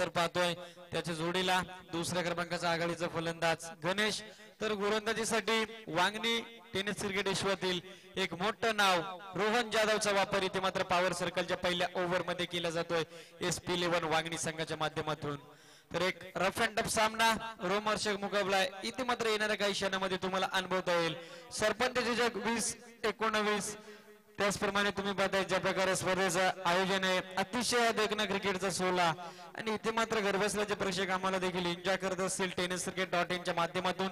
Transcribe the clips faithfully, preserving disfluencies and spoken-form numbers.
त्यानंतर पाहतोय त्याच्या जोडीला दुसऱ्या क्रमांकाचा आघाडीचा फलंदाज गणेश, तर गोलंदाजीसाठी वांगणी टेनिस क्रिकेट विश्वातील एक मोठं नाव रोहन जाधवचा वापर इथे मात्र पॉवर सर्कलच्या पहिल्या ओव्हर मध्ये केला जातोय एस पी इलेव्हन वांगणी संघाच्या माध्यमातून। तर एक रफ अँड टफ सामना रोमहर्षक मुकाबला आहे इथे मात्र येणाऱ्या काही क्षणामध्ये तुम्हाला अनुभवता येईल। सरपंच जग वीस एकोणवीस त्याचप्रमाणे तुम्ही पाहताय ज्या प्रकारे स्पर्धेचं आयोजन आहे अतिशय देखणा क्रिकेटचा सोहळा, आणि इथे मात्र घरबसल्याचे प्रेक्षक आम्हाला देखील एन्जॉय करत असतील टेनिस क्रिकेट डॉट इनच्या माध्यमातून।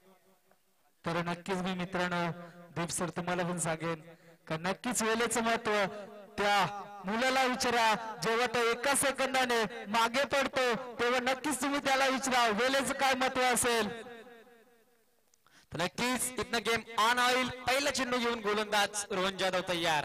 तर नक्कीच मी मित्रांनो दीप सर तुम्हाला पण सांगेन का नक्कीच वेळेचं महत्व त्या मुलाला विचारा, जेव्हा तो एका सेकंदाने मागे पडतो तेव्हा नक्कीच तुम्ही त्याला विचारा वेळेचं काय महत्व असेल। तर नक्कीच इथनं गेम ऑन होईल। पहिला चेंडू घेऊन गोलंदाज रोहन जाधव तयार।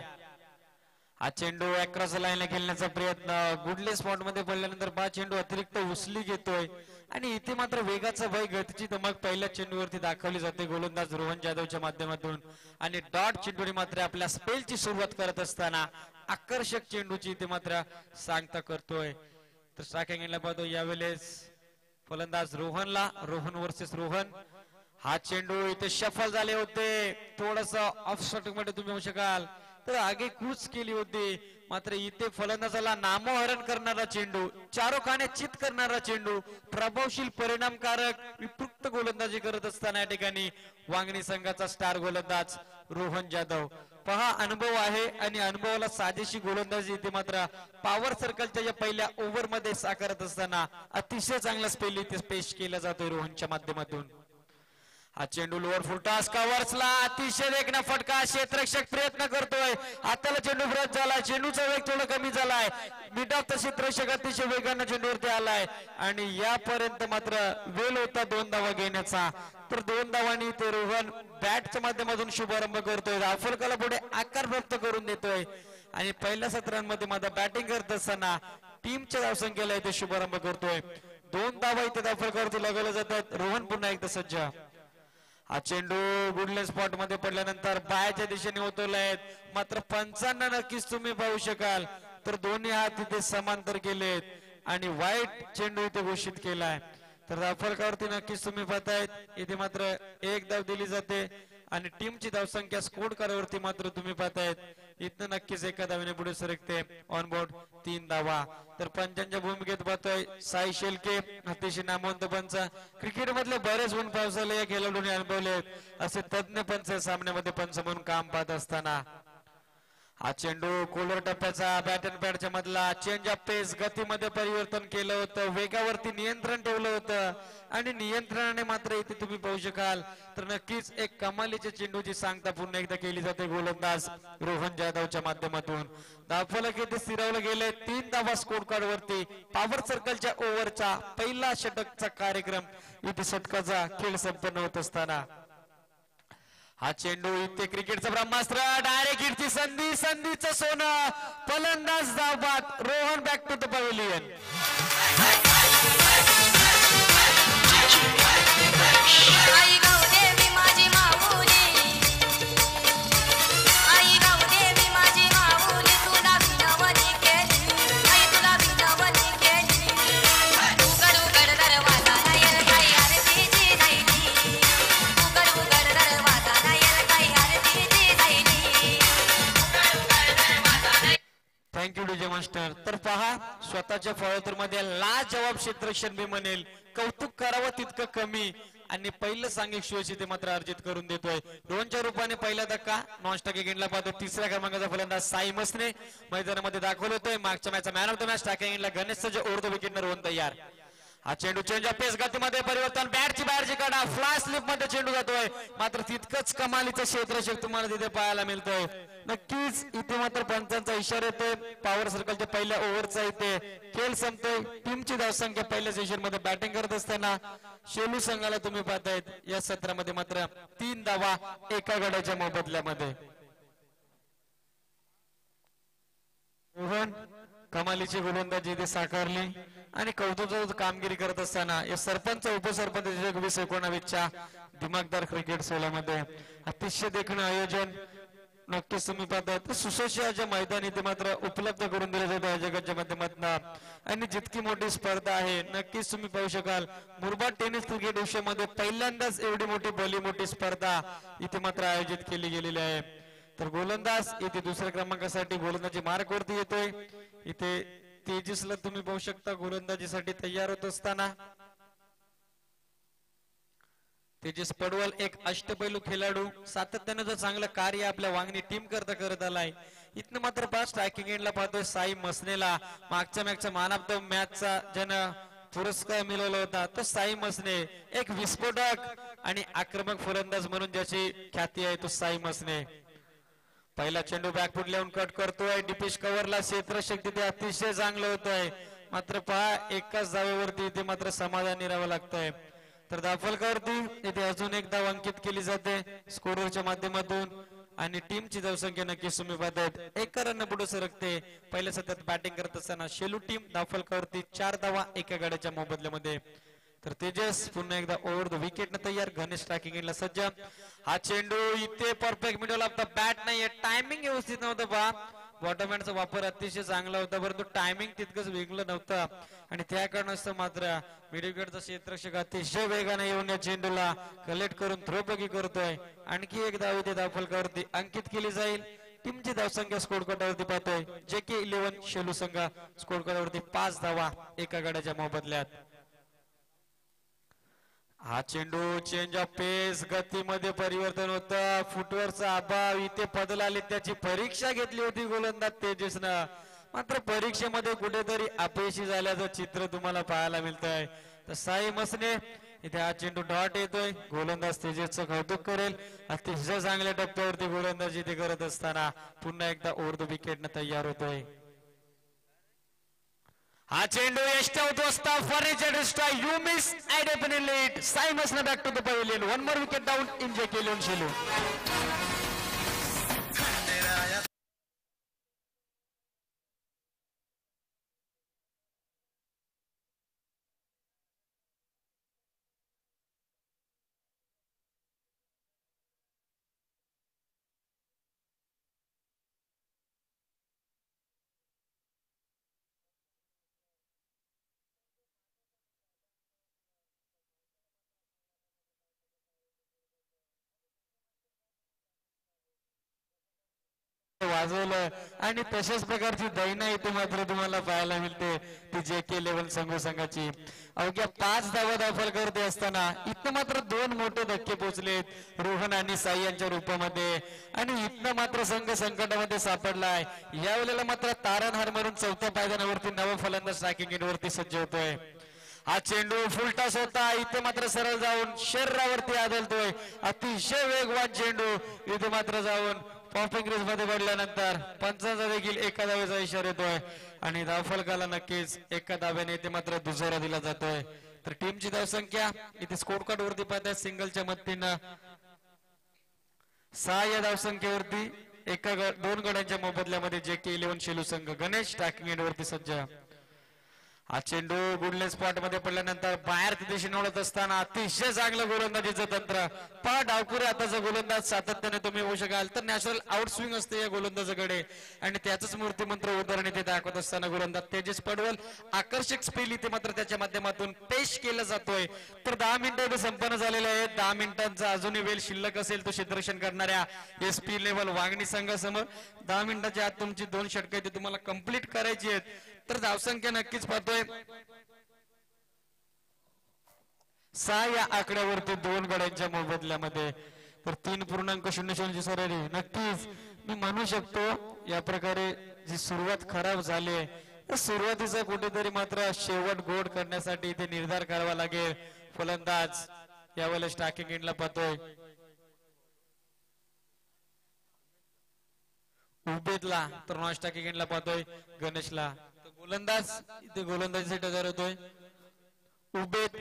हा चेंडू अक्रॉस लाईनला खेळण्याचा प्रयत्न गुडले स्पॉट मध्ये पडल्यानंतर हा चेंडू अतिरिक्त उसली घेतोय, आणि इथे मात्र वेगाचा भय गतीची धमक पहिल्या चेंडूवरती दाखवली जाते गोलंदाज रोहन जाधवच्या माध्यमातून, आणि डॉट चेंडूने मात्र आपल्या स्पेलची सुरुवात करत असताना आकर्षक चेंडूची इथे मात्र सांगता करतोय। तर स्ट्रायकिंग एंडला पाहतो यावेळेस फलंदाज रोहनला, रोहन वर्सेस रोहन। हा चेंडू इथे शफल झाले होते, थोडस ऑफ स्ट्राइक मध्ये तुम्ही होऊ शकाल तर आगे कूच केली होती, मात्र इथे फलंदाजाला नामोहरण करणारा चेंडू, चारोखाने चित करणारा चेंडू, प्रभावशील परिणामकारक विपृक्त गोलंदाजी करत असताना या ठिकाणी वांगणी संघाचा स्टार गोलंदाज रोहन जाधव। पहा अनुभव आहे आणि अनुभवाला साजेशी गोलंदाजी इथे मात्र पॉवर सर्कलच्या या पहिल्या ओव्हर मध्ये साकारत असताना अतिशय चांगला स्पेल इथे पेश केला जातोय रोहनच्या माध्यमातून। हा चेंडू लोअर फुलटॉस कव्हर्सला अतिशय देखणा फटका, क्षेत्ररक्षक प्रयत्न करतोय, हाताला चेंडू ब्रश झाला, चेंडूचा वेग थोडा कमी झालाय, मिड ऑफ द क्षेत्ररक्षक अतिशय वेगाने चेंडूवरती आलाय आणि यापर्यंत मात्र वेल होता दोन धावा घेण्याचा, तर दोन धावांनी ते रोहन बॅटच्या माध्यमातून शुभारंभ करतोय, राफलकाला पुढे आकार प्राप्त करून देतोय, आणि पहिल्या सत्रांमध्ये मात्र बॅटिंग करत असताना टीमच्या धावसंख्येला इथे शुभारंभ करतोय। दोन धावा इथे दाफलकावरती लगावल्या जातात, रोहन पुन्हा एकदा सज्ज। हा चेंडू गुडले स्पॉट मध्ये पडल्यानंतर बायाच्या दिशेने होतोलाय, मात्र पंचांना नक्कीच तुम्ही पाहू शकाल तर दोन्ही हात इथे समांतर केलेत आणि वाईट चेंडू इथे घोषित केलाय। तर दाफलकावरती नक्कीच तुम्ही पाहतायत इथे मात्र एक धाव दिली जाते आणि टीमची धावसंख्या स्कोर कार्डवरती मात्र तुम्ही पाहतायत इथनं नक्कीच एका धावेने पुढे सरकते, ऑन बोर्ड तीन धावा। तर पंचांच्या भूमिकेत पाहतोय साई शेलके, अतिशय नामवंत पंच, क्रिकेट मधले बरेच गुण पावसाले या खेळाडूंनी अनुभवले असे तज्ञ पंच सामन्यामध्ये पंच म्हणून काम पाहत असताना हा चेंडू कोलर टप्प्याचा बॅट अँड पॅडच्या मधला चेंज ऑफ पेस, गतीमध्ये परिवर्तन केलं होतं, वेगावरती नियंत्रण ठेवलं होतं आणि नियंत्रणाने मात्र इथे तुम्ही पाहू शकाल तर नक्कीच एक कमालीच्या चेंडूची सांगता पुन्हा एकदा केली जाते गोलंदाज रोहन जाधवच्या माध्यमातून। धावफलक इथे स्थिरावलं गेले, तीन धावा स्कोर कार्ड वरती। पॉवर सर्कलच्या ओव्हरचा पहिला षटकचा कार्यक्रम इथे षटकाचा खेळ संपन्न होत असताना हा चेंडू इथे क्रिकेटचं ब्रह्मास्त्र, डायरेक्ट हिटची संधी, संधीचं सोनं, फलंदाज धावबाद, Rohan back to the pavilion. Thank you DJ master. तर पहा स्वतःच्या फॉलोतर मध्ये ला जवाब क्षेत्ररक्षण मी म्हणेल कौतुक करावं तितकं कमी, आणि पहिलं सांघिक शोष इथे मात्र अर्जित करून देतोय रोहनच्या रूपाने। पहिला धक्का नॉन स्टॉकिंग एंडला पाहतो तिसऱ्या क्रमांकाचा फलंदाज साई मसने मैदानामध्ये दाखवलं होतोय, मागच्या मॅचचा मॅन ऑफ द मॅच स्टॉकिंग एंडला गणेश जे ओढतो विकेट रोहन तयार। हा चेंडू चेंज ऑफ पेस, गतीमध्ये परिवर्तन, बॅटची बाहेरची काढा, फ्लाय स्लिप मध्ये चेंडू जातोय, मात्र तितकंच कमालीचं क्षेत्ररक्षक तुम्हाला तिथे पाहायला मिळतोय। नक्कीच इथे मात्र पंचांचा इशारा येतोय, पॉवर सर्कलच्या पहिल्या ओव्हरचा इथे खेळ संपतोय, टीमची धावसंख्या पहिल्या सेशन मध्ये बॅटिंग करत असताना शेलू संघाला तुम्ही पाहतायत या सत्रामध्ये मात्र तीन धावा एका गड्याच्या मोबदल्यामध्ये। रोहन कमालीची गोलंदाजी इथे साकारली आणि कौतुकाची कामगिरी करत असताना या सरपंच उपसरपंच वीस एकोणावीसच्या दिमागदार क्रिकेट सोहळ्यामध्ये अतिशय देखणं आयोजन नक्कीच तुम्ही पाहताय तर सुसज्ज मैदान इथे मात्र उपलब्ध करून दिले जाते आयोजकांच्या माध्यमातून आणि जितकी मोठी स्पर्धा आहे नक्कीच तुम्ही पाहू शकाल मुरबाड टेनिस क्रिकेट विषयामध्ये पहिल्यांदाच एवढी मोठी भली मोठी स्पर्धा इथे मात्र आयोजित केली गेलेली आहे. तर गोलंदाज इथे दुसऱ्या क्रमांकासाठी गोलंदाजी मार्क वरती येतोय. इथे तेजसला तुम्ही पाहू शकता गोलंदाजीसाठी तयार होत असताना. तेजस पडवल एक अष्टपैलू खेळाडू सातत्याने जो चांगलं कार्य आपल्या वांगणी टीम करता करत आलाय. इथनं मात्र पाच स्ट्रायकिंग एंडला पाहतोय साई मसनेला मागच्या मॅचचा मॅन ऑफ द मॅचचा जन पुरस्कार मिळवला होता तो साई मसने एक विस्फोटक आणि आक्रमक फलंदाज म्हणून ज्याची ख्याती आहे तो साई मसने. पहिला चेंडू बॅकफूट लावून कट करतोय डिपेश कव्हरला क्षेत्रशक्ती ते अतिशय चांगलं होतंय मात्र पहा एकाच धावेवरती इथे मात्र समाधानी राहावं लागतंय. तर दाफलकावरती इथे अजून एक धाव अंकित केली जाते स्कोररच्या माध्यमातून आणि टीमची धावसंख्या नक्कीच तुम्ही पाहतायत एका रन पुढे सरकते. पहिल्या सतत बॅटिंग करत असताना शेलू टीम दाफलकावरती चार धावा एका गड्याच्या मोबदल्यामध्ये. तर तेजस पुन्हा एकदा ओव्हर द विकेट न तयार गणेश स्ट्रायकिंग एंडला सज्ज. हा चेंडू इथे perfect middle of the bat नाहीये टायमिंग व्यवस्थित नव्हतं पहा बॉटम हँडचा वापर अतिशय चांगला होता परंतु टायमिंग तितकंच वेगळं नव्हतं आणि त्या कारणास्तव मात्र मिडविकेटचा क्षेत्ररक्षक अतिशय वेगाने येऊन या चेंडूला कलेक्ट करून थ्रोपगी करतोय. आणखी एक धाव इथे दाफलकावरती अंकित केली जाईल. टीमची धावसंख्या स्कोर कार्डावरती पाहतोय जे के इलेव्हन शेलू संघ स्कोर कार्डावरती पाच धावा एका गड्याच्या मोबदल्यात. हा चेंडू चेंज ऑफ पेस गतीमध्ये परिवर्तन होतं फुटवरचा अभाव इथे बदल आले त्याची परीक्षा घेतली होती गोलंदाज तेजसनं मात्र परीक्षेमध्ये कुठेतरी अपयशी झाल्याचं चित्र तुम्हाला पाहायला मिळतंय. तर साई मसने इथे हा चेंडू डॉट येतोय गोलंदाज तेजसचं कौतुक करेल अतिशय चांगल्या टप्प्यावरती गोलंदाजी इथे करत असताना पुन्हा एकदा ओव्हर द विकेटनं तयार होतोय. हा चेंडू यष्टा होतो असता furniture strike you miss at open lead Sai Masane back to the pavilion one more wicket down in J K लिओन Shelu. वाजवलं आणि तशाच प्रकारची दैना इथे मात्र तुम्हाला पाहायला मिळते ती जे के लेव्हन संघ संघाची. अवघ्या पाच धावा दाखल करते असताना इथं मात्र दोन मोठे धक्के पोहोचलेत रोहन आणि साई यांच्या रूपामध्ये आणि इथनं मात्र संघ संकटामध्ये सापडलाय. या वेळेला मात्र तारणहार मारून चौथ्या पायदानावरती नवा फलंदाज स्ट्रायकिंग एंडवरती सज्ज होतोय. हा चेंडू फुलटॉस होता इथे मात्र सरळ जाऊन शरीरावरती आदळतोय अतिशय वेगवान चेंडू इथे मात्र जाऊन पॉपिंग रेस मध्ये पडल्यानंतर पंचांचा देखील एका धावेचा इशारा येतोय आणि धावफलकाला नक्कीच एका धाव्याने इथे मात्र दुसरा दिला जातोय. तर टीमची धावसंख्या इथे स्कोर कार्ड वरती पाहताय सिंगलच्या मदतीनं सहा या धावसंख्येवरती एका दोन गड्यांच्या मोबदल्यामध्ये जे के इलेव्हन शेलू संघ गणेश स्ट्रायकिंग एंड वरती सज्ज. हा चेंडू गुडले स्पॉट मध्ये पडल्यानंतर बाहेर दिशेने ओढत असताना अतिशय चांगलं गोलंदाजीचं तंत्र पहा डावपुरे आताचा गोलंदाज सातत्याने तुम्ही होऊ शकाल तर नॅचरल आउटस्विंग असते या गोलंदाजाकडे आणि त्याचंच मूर्तिमंत्र उदाहरण इथे दाखवत असताना गोलंदाज तेजस पडवल आकर्षक स्पेल इथे मात्र त्याच्या माध्यमातून पेश केला जातोय. तर दहा मिनिटं संपन्न झालेले आहेत दहा मिनिटांचा अजूनही वेळ शिल्लक असेल तो क्षेत्ररक्षण करणाऱ्या एस पी लेव्हल वांगणी संघासमोर दहा मिनिटाच्या आत तुमची दोन षटकं इथे तुम्हाला कंप्लीट करायची आहेत. तर धावसंख्या नक्कीच पाहतोय सहा या आकड्यावरती दोन गड्यांच्या मोबदल्यामध्ये तर तीन पूर्णांक शून्य शून्य सरासरी नक्कीच मी म्हणू शकतो. या प्रकारे जी सुरुवात खराब झाली आहे सुरुवातीचा कुठेतरी मात्र शेवट गोड करण्यासाठी इथे निर्धार करावा लागेल. फलंदाज यावेळेला स्ट्रायकिंग एंडला पाहतोय उबेदला तर नॉन स्ट्रायकिंग एंडला पाहतोय गणेशला. गोलंदाज इथे गोलंदाजीसाठी तयार होतोय उबेद.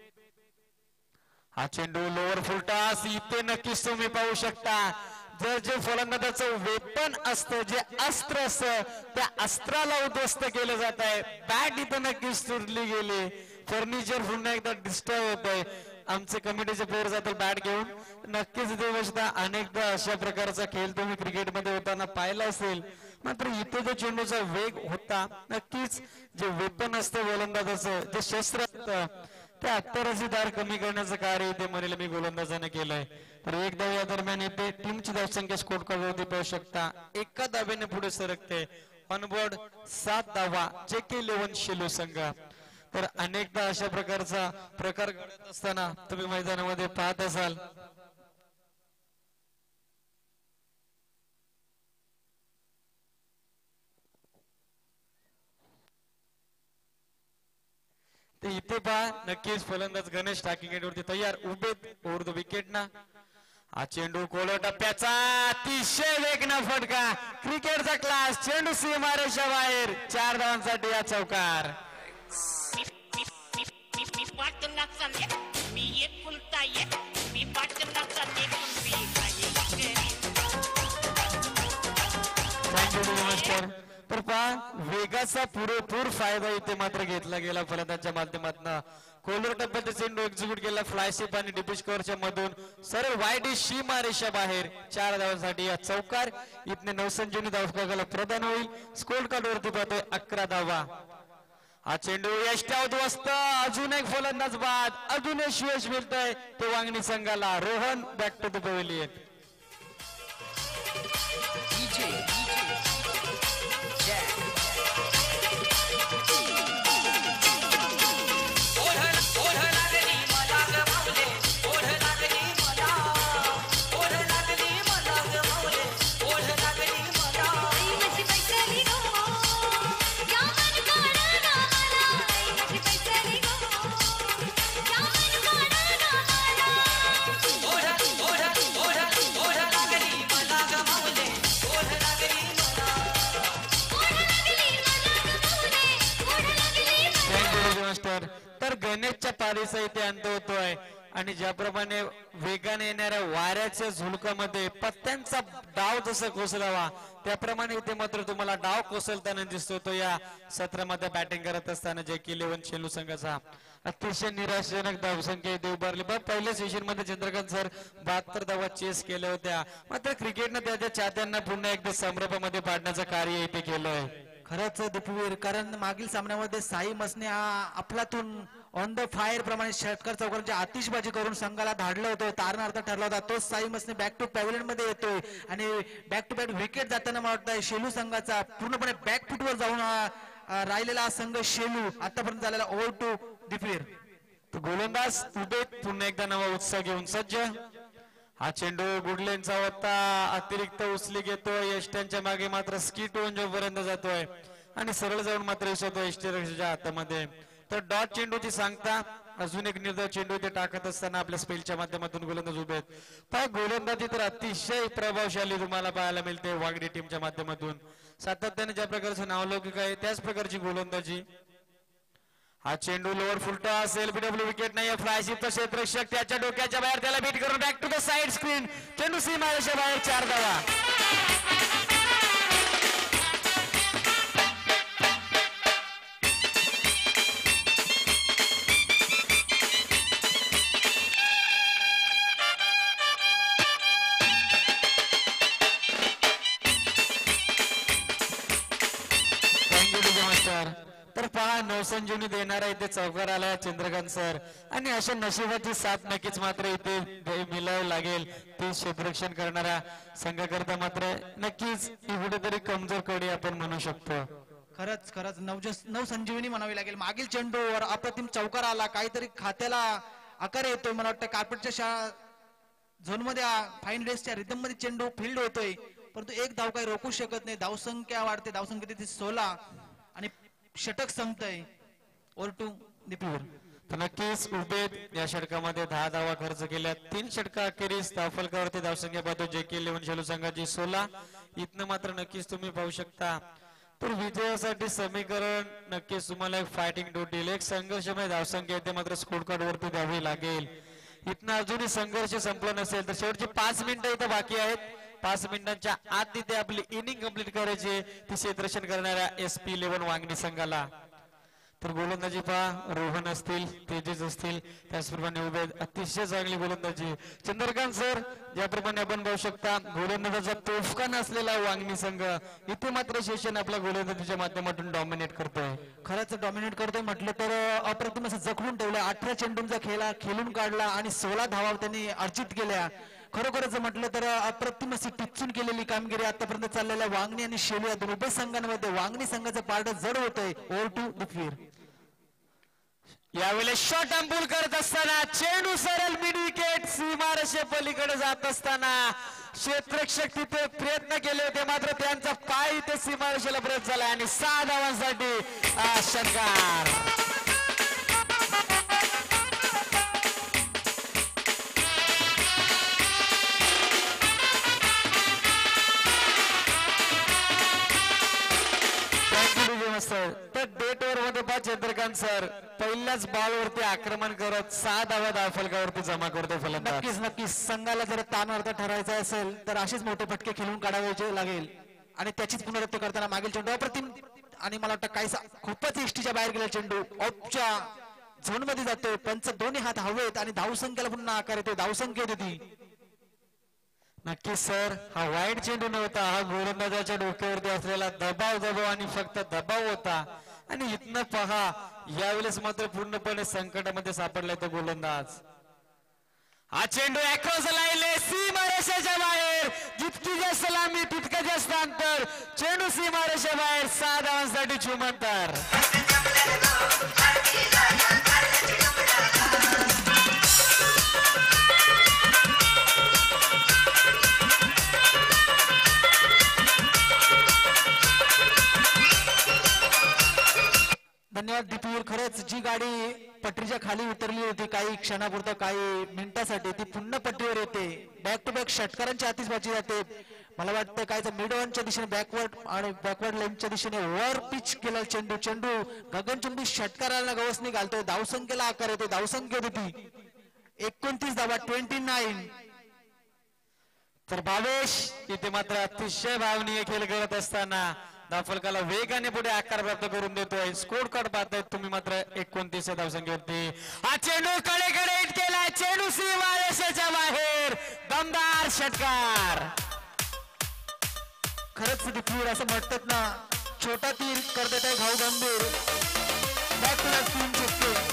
हा चेंडू लोअर फुलटॉस इथे नक्कीच तुम्ही पाहू शकता जर जे फलंदाजाचं वेपन असतं जे अस्त्र असतं त्या अस्त्राला उद्ध्वस्त केलं जात आहे. बॅट इथं नक्कीच तुटली गेली फर्निचर पुन्हा एकदा डिस्टर्ब होत आहे आमचे कमिटीचे प्लेयर जातील बॅट घेऊन. नक्कीच देवशता अनेकदा अशा प्रकारचा खेळ तुम्ही क्रिकेटमध्ये होताना पाहिला असेल, मात्र इथे जो चेंडूचा वेग होता, नक्कीच जे वेपन असतं गोलंदाजाचं, जे शस्त्र असतं, त्या अत्तराची धार कमी करण्याचं कार्य इथे म्हणेल मी गोलंदाजाने केलंय. तर एक धाव या दरम्यान येते. टीमची धावसंख्या स्कोर कार्डवरती पाहू शकता एका धावेने पुढे सरकते. ऑनबोर्ड सात धावा जे के इलेव्हन शेलू संघ. तर अनेकदा अशा प्रकारचा प्रकार घडत असताना तुम्ही मैदानामध्ये पाहत असाल. इथे पहा नक्कीच फलंदाज गणेश टाकिंग वरती तयार उभेत ओव्हर द विकेट ना. हा चेंडू कोलो टप्प्याचा अतिशय वेगना फटका, क्रिकेटचा क्लास, चेंडू सीमारेषा बाहेर. चार धावांसाठी हा चौकार. तर पहा वेगाचा पुरेपूर फायदा इथे मात्र घेतला गेला फलंदाजाच्या माध्यमातून. कोलर टप्प्याचा चेंडू एक्झिक्यूट केला फ्लायशिप आणि डिपिश कव्हरच्या मधून सरळ वाईट सीमा रेषा बाहेर. चार धावांसाठी हा चौकार. इथने नवसंजीवनी धावफलकाला प्रदान होईल. स्कोर कार्ड वरती पाहतोय अकरा धावा. हा चेंडू यष्टा उद्ध्वस्त, अजून एक फलंदाज बाद, अजून एक यश मिळतंय ते वांगणी संघाला. Rohan back to the pavilion. तर गणेशच्या पारीचा इथे अंत होतोय आणि ज्याप्रमाणे वेगाने येणाऱ्या वाऱ्याच्या झुळकामध्ये पत्त्यांचा डाव जसा कोसळावा त्याप्रमाणे इथे मात्र तुम्हाला डाव कोसळताना दिसतो. तो या सत्रामध्ये बॅटिंग करत असताना जे की इलेव्हन शेलू संघाचा अतिशय निराशाजनक धावसंख्या इथे उभारली. बघ पहिल्या सेशन मध्ये चंद्रकांत सर बहात्तर धावा चेस केल्या होत्या, मात्र क्रिकेटनं त्याच्या चाहत्यांना पुन्हा एकदा संभ्रमामध्ये पाडण्याचं कार्य इथे केलंय. खरंच दीपवीर, कारण मागील सामन्यामध्ये साई मसने आपल्यातून ऑन द फायर प्रमाणे षटकार चौकारांची आतिषबाजी करून संघाला धाडलं होतं, तारणार्थ ठरला होता. तोच Sai Masane back to pavilion मध्ये येतोय आणि बॅक टू बॅक विकेट जाताना मला वाटतं शेलू संघाचा पूर्णपणे बॅक फुटवर जाऊन राहिलेला संघ शेलू आतापर्यंत झालेला ओव्हर टू दीपवीर. गोलंदाज उभे पुन्हा एकदा नवा उत्साह घेऊन सज्ज. हा चेंडू गुडलेनचा होता, अतिरिक्त उचली घेतोय, यष्ट्यांच्या मागे मात्र स्किट होऊन जोपर्यंत जातोय आणि सरळ जाऊन मात्र यशवतो यष्टीरक्षाच्या हातामध्ये. तर डॉट चेंडूची सांगता अजून एक निर्धाव चेंडू इथे टाकत असताना आपल्या स्पेलच्या माध्यमातून गोलंदाज उभे आहेत. पण गोलंदाजी तर अतिशय प्रभावशाली तुम्हाला पाहायला मिळते वागडी टीमच्या माध्यमातून. सातत्याने ज्या प्रकारचं नावलौकिक आहे त्याच प्रकारची गोलंदाजी. हा चेंडू लोअर फुलटा असेल, बीडब्ल्यू विकेट नाही. फ्लायशिपचा क्षेत्ररक्षक त्याच्या डोक्याच्या बाहेर, त्याला बीट करून back to the side screen. चेंडू सीमारेषा बाहेर. चार धावा. तर पहा नवसंजीवनी देणारा इथे चौकार आला चंद्रकांत सर आणि अशा नशिबाची साथ नक्कीच मात्र इथे मिळावी लागेल. ते क्षेत्ररक्षण करणाऱ्या संघाकरता मात्र नक्कीच ही कुठेतरी कमजोर कडी आपण म्हणू शकतो. खरंच खरंच नव नवसंजीवनी म्हणावी लागेल. मागील चेंडूवर अप्रतिम चौकार आला, काहीतरी खात्याला आकार येतोय. मला वाटतं कार्पेटच्या शाळा झोन मध्ये फाईन रेसच्या रिदम मध्ये चेंडू फील्ड होतोय, परंतु एक धाव काही रोखू शकत नाही. धावसंख्या वाढते, धावसंख्या तिथे सोळा आणि षटक संपतय. Over to Deepveer. तर नक्कीच उभेत या षटकामध्ये दहा धावा खर्च केल्या. तीन षटका अखेरीस धावफलकावरती धावसंख्या पाहतो जे के इलेव्हन शेलू संघाची सोळा. इथनं मात्र नक्कीच तुम्ही पाहू शकता तर विजयासाठी समीकरण नक्कीच तुम्हाला एक फायटिंग डोटील एक संघर्षमय धावसंख्या इथे मात्र स्कोर कार्ड वरती द्यावी लागेल. इथनं अजूनही संघर्ष संपला नसेल तर शेवटची पाच मिनिटं इथं बाकी आहेत. पाच मिनिटांच्या आत तिथे आपली इनिंग कंप्लीट करायची ती क्षेत्ररक्षण करणाऱ्या एस पी इलेव्हन वांगणी संघाला. तर गोलंदाजी पहा रोहन असतील तेजस असतील त्याचप्रमाणे उभे आहेत. अतिशय चांगली गोलंदाजी चंद्रकांत सर ज्याप्रमाणे आपण पाहू शकता गोलंदाजाचा तोफखाना असलेला वांगणी संघ इथे मात्र शेषन आपल्या गोलंदाजीच्या माध्यमातून डॉमिनेट करतोय. खरंच डॉमिनेट करतोय म्हटलं तर अप्रतिम असं जखडून ठेवलं. अठरा चेंडूंचा खेळा खेळून काढला आणि सोळा धावा त्यांनी अर्जित केल्या. खरोखरच म्हटलं तर अप्रतिम अशी टिचून केलेली कामगिरी आतापर्यंत चाललेल्या वांगणी आणि शेलू या दोन उभय संघांमध्ये वांगणी संघाचं पारड जड होतंय. Over to Deepveer. यावेळेस शॉट अंबुल करत असताना चेंडू सरळ मिड विकेट सीमारेषे पलीकडे जात असताना क्षेत्ररक्षक तिथे प्रयत्न केले होते मात्र त्यांचा पाय इथे सीमारेषेला ब्रेक झाला आणि सहा धावांसाठी षटकार. तर डेट ओव्हर मध्ये पहा चंद्रकांत सर पहिल्याच बॉल वरती आक्रमण करत सहा धावा धावफलकावरती जमा करतो फलंदाज. नक्कीच नक्कीच संघाला जर ताणवरता ठरायचा असेल तर असेच मोठे फटके खेळून काढावे लागेल आणि त्याचीच पुनरावृत्ती करताना मागील चेंडू अप्रतिम आणि मला वाटतं काहीसा खूपच इष्टीच्या बाहेर गेला चेंडू ऑफच्या झोन मध्ये जातोय. पंच दोन्ही हात हवेत आणि धावसंख्येला पुन्हा आकार येतो. धावसंख्या होती. नक्कीच सर हा वाईट चेंडू नव्हता हा गोलंदाजाच्या डोक्यावरती असलेला दबाव दबाव आणि फक्त दबाव होता आणि इथनं पहा यावेळेस मात्र पूर्णपणे संकटामध्ये सापडलाय तो गोलंदाज. हा चेंडू अक्रॉस लाईन सीमारेषेच्या बाहेर जितकी जास्त लांबी तितकं जास्त अंतर चेंडू सीमारेषेच्या बाहेर सहा धावांसाठी चुमंतर. धन्यवाद दीपवीर. खरंच जी गाडी पटरीच्या खाली उतरली होती काही क्षणापुरतं काही मिनिटासाठी ती पुन्हा पटरीवर येते. बॅक टू बॅक षटकारांच्या हातीच बाजी जाते. मला वाटतं काय मिड ऑनच्या दिशेने बॅकवर्ड आणि बॅकवर्ड लाईनच्या दिशेने वर पिच केला चेंडू. चेंडू गगनचुंबी षटकाराला गवसणी घालतोय. धावसंख्येला आकार येतो. धावसंख्या होती एकोणतीस धावा ट्वेंटी नाईन. तर भावेश इथे मात्र अतिशय भावनीय खेळ करत असताना धावफलकाला वेगाने पुढे आकार प्राप्त करून देतोय. स्कोर कार्ड पाहताय तुम्ही मात्र एकोणतीस धावसंख्येवरती हा चेंडू कडेकडे हिट केला. चेंडू सीमारेषेच्या बाहेर दमदार षटकार. खरंच दीपवीर असं म्हणतात ना छोटा तीर करतात आहे घाऊ गंभीर. बॅक टू बॅक तीन चुटके.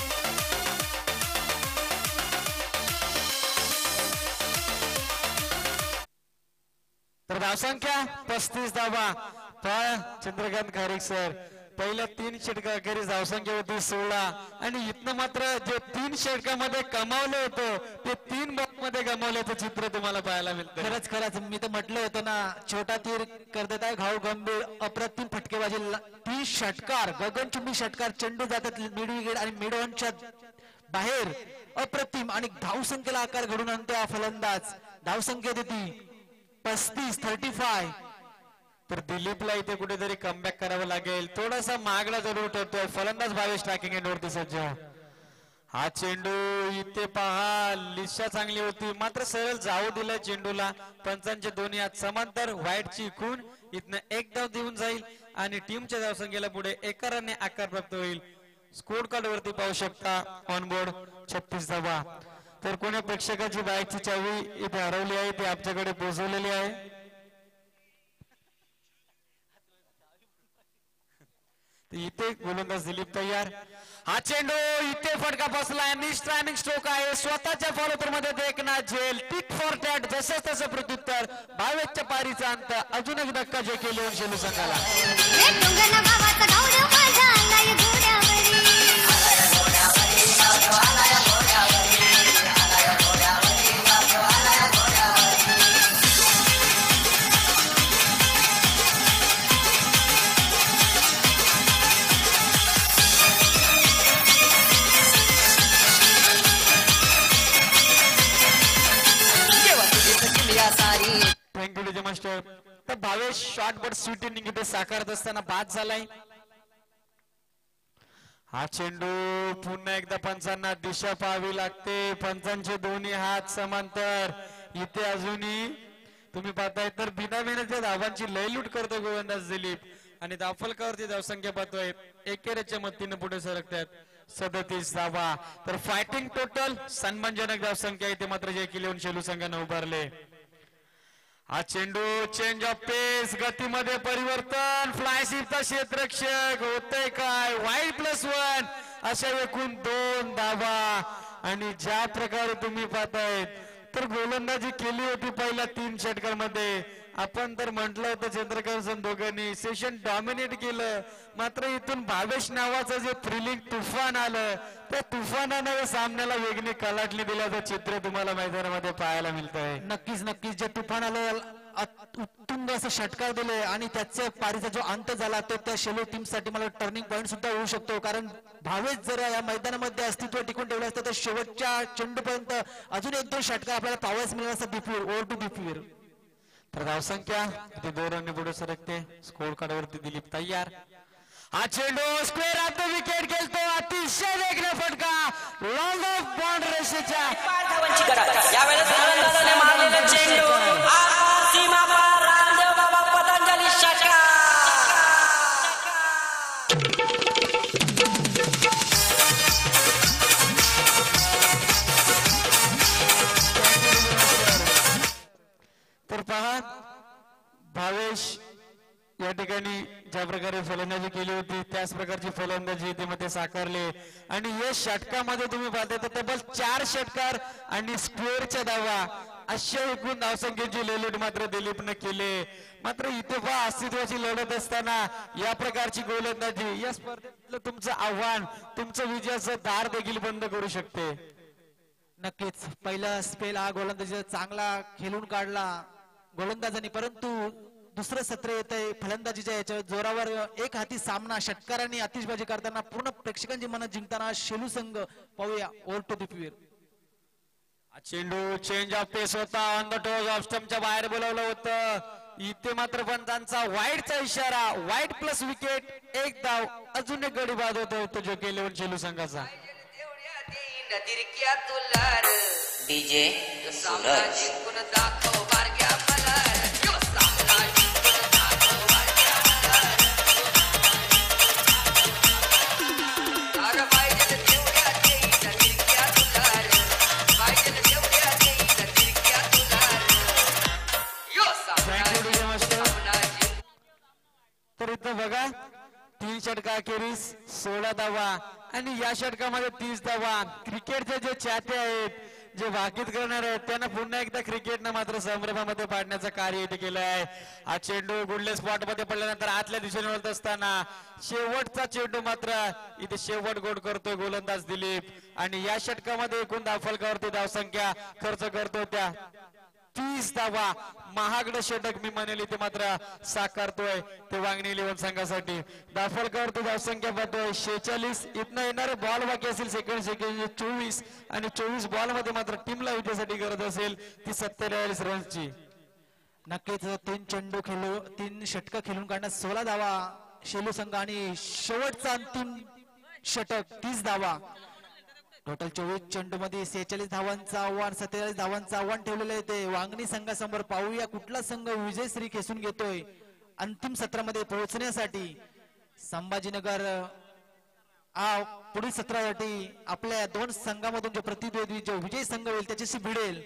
तर धावसंख्या पस्तीस धावा. चंद्रकांत खारीक सर पहिल्या तीन षटकाखेरीज धावसंख्या होती सोळा आणि इथनं मात्र जे तीन षटकामध्ये कमावलं होतं ते तीन बॉल मध्ये गमावल्याचं चित्र तुम्हाला पाहायला मिळतं. खरंच खरंच मी तर म्हटलं होतं ना छोटा तीर करतात आहे घाऊ गंभीर. अप्रतिम फटकेबाजी तीन षटकार गगनचुंबी षटकार चेंडू जातात मिड विकेट आणि मिड ऑनच्या बाहेर अप्रतिम आणि धावसंख्येला आकार घडून आणतो हा फलंदाज. धावसंख्या देती पस्तीस थर्टी फाय. तर दिलीपला इथे कुठेतरी कमबॅक करावं लागेल. थोडासा मागला जरूर ठरतोय फलंदाज भावेश टाकिंग एंडवरती सज्ज. हा चेंडू इथे पहा लिशा चांगली होती मात्र सरळ जाऊ दिला चेंडूला. पंचांचे दोन्ही हात समांतर व्हाईटची खून इथनं एक धाव देऊन जाईल आणि टीमच्या धावसंख्येला पुढे एका रनने आकार प्राप्त होईल. स्कोर कार्ड वरती पाहू शकता ऑनबोर्ड छत्तीस धावा. तर कोण्या प्रेक्षकाची बाईकची चावी इथे हरवली आहे ती आमच्याकडे पोहोचवलेली आहे. इथे गोलंदाज दिलीप तयार. हा चेंडू इथे फटका बसला आणि स्ट्रायमिंग स्ट्रोक आहे. स्वतःच्या फॉलोपर मध्ये देखना झेल टिक फॉर टॅट जसंच तसं प्रत्युत्तर. बावेच्या पारीचा अंत अजून एक धक्का जे केले शेलू संघाला. मास्टर तर Bhavesh short but sweet inning इथे साकारत असताना बाद झालाय. हा चेंडू पुन्हा एकदा पंचांना दिशा पाहावी लागते. पंचांचे दोन्ही हात समांतर. इथे अजूनही तुम्ही पाहताय तर बिना मेहनतीच्या धावांची लयलूट करतो गोलंदाज दिलीप. आणि धावफलकावरती धावसंख्या पाहतोय एकेरीच्या मदतीने पुढे सरकतात सदतीस धावा. तर फायटिंग टोटल सन्मानजनक धावसंख्या इथे मात्र जे केली शेलू संघाने उभारले. हा चेंडू चेंज ऑफ पेस गतीमध्ये परिवर्तन फ्लायशिपचा क्षेत्ररक्षक होतंय काय वाईड प्लस वन अशा एकूण दोन धावा. आणि ज्या प्रकारे तुम्ही पाहताय तर गोलंदाजी केली होती पहिल्या तीन षटकांमध्ये आपण तर म्हटलं होतं चंद्रकांत दोघांनी सेशन डॉमिनेट केलं मात्र इथून भावेश नावाचं जे थ्रिलिंग तुफान आलं त्या तुफानानं सामन्याला वेगळी कलाटणी दिल्याचं चित्र तुम्हाला मैदानामध्ये पाहायला मिळत आहे. नक्कीच नक्कीच जे तुफान आलं उत्तुंग असं षटकार दिले आणि त्याच्या पारीचा जो अंत झाला तो त्या शेलो टीम साठी मला टर्निंग पॉईंट सुद्धा होऊ शकतो कारण भावेश जर या मैदानामध्ये अस्तित्व टिकून ठेवलं असतं तर शेवटच्या चेंडूपर्यंत अजून एक दोन षटकार आपल्याला पाहायला मिळाला असता दीपवीर ओव्हर टू दीपवीर. तर धावसंख्या ते दोन रनने पुढे सरकते स्कोर कार्ड वरती दिलीप तयार. हा चेंडू स्क्वेअर ऑफ द विकेट गेलतो अतिशय वेगळा फटका लॉंग ऑफ बॉन्ड रेषेच्या यावेळेस गोलंदाजाने मारलेला चेंडू सीमा पार रामदेव बाबा पतंजली षटकार. तर पहा भावेश या ठिकाणी ज्या प्रकारे फलंदाजी केली होती त्याच प्रकारची फलंदाजी ते मध्ये साकारले आणि या षटकामध्ये तुम्ही पाहता तर तब्बल चार षटकार आणि स्क्वेअरच्या धावा अशा एकूण धावसंख्येची लेलूट मात्र दिलीपने केले. मात्र इथे पहा अस्तित्वाची लढत असताना या प्रकारची गोलंदाजी या स्पर्धेतलं तुमचं आव्हान तुमचं विजयाचं दार देखील बंद करू शकते. नक्कीच पहिला स्पेल हा गोलंदाजी चांगला खेळून काढला गोलंदाजांनी परंतु दुसरं सत्र येत आहे फलंदाजीच्या याच्या जोरावर एक हाती सामना षटकारांनी आतिषबाजी करताना पूर्ण प्रेक्षकांची मनं जिंकताना शेलू संघ पाहूया ओव्हर टू दीपवीर. चेंडू चेंज ऑफ पेस होता ऑन द टोज ऑफ स्टंपच्या बाहेर बोलावलं होतं इथे मात्र पंचांचा वाईडचा इशारा वाईड प्लस विकेट एक धाव अजून एक गडी बाद होतो तो जो केले शेलू संघाचा. डीजे सूरज तर इथं बघा तीन षटका अखेरीस सोळा धावा आणि या षटकामध्ये तीस धावा. क्रिकेटचे जे चाहते आहेत जे वाकीत करणार आहेत त्यांना पुन्हा एकदा क्रिकेटनं मात्र संभ्रमामध्ये पाडण्याचं कार्य इथे केलं आहे. हा चेंडू गुडले स्पॉट मध्ये पडल्यानंतर आतल्या दिशेने वळत असताना शेवटचा चेंडू मात्र इथे शेवट गोड करतोय गोलंदाज दिलीप आणि या षटकामध्ये एकूण धावफलकावरती धावसंख्या खर्च करतो त्या तीस धावा महागड षटक मी म्हणेल इथे मात्र साकारतोय ते वांगणी इलेव्हन संघासाठी. धावफलकावरती धावसंख्या पाहतोय शेहेचाळीस इथनं येणारे बॉल बाकी असेल सेकंड सेकंड चोवीस आणि चोवीस बॉल मध्ये मात्र टीमला विजयासाठी गरज असेल ती सत्तेचाळीस रन्सची. नक्कीच तीन चेंडू खेळू तीन षटक खेळून काढण्यात सोळा धावा शेलू संघ आणि शेवटचा अंतिम षटक तीस धावा टोटल चोवीस चेंडू मध्ये सेहेचाळीस धावांचं आव्हान सत्तेचाळीस धावांचं आव्हान ठेवलेलं आहे ते वांगणी संघासमोर पाहूया कुठला संघ विजयश्री खेचून घेतोय अंतिम सत्रामध्ये पोहोचण्यासाठी. संभाजीनगर हा पुढील सत्रासाठी आपल्या दोन संघामधून जो प्रतिद्वंदी जो विजय संघ होईल त्याच्याशी भिडेल.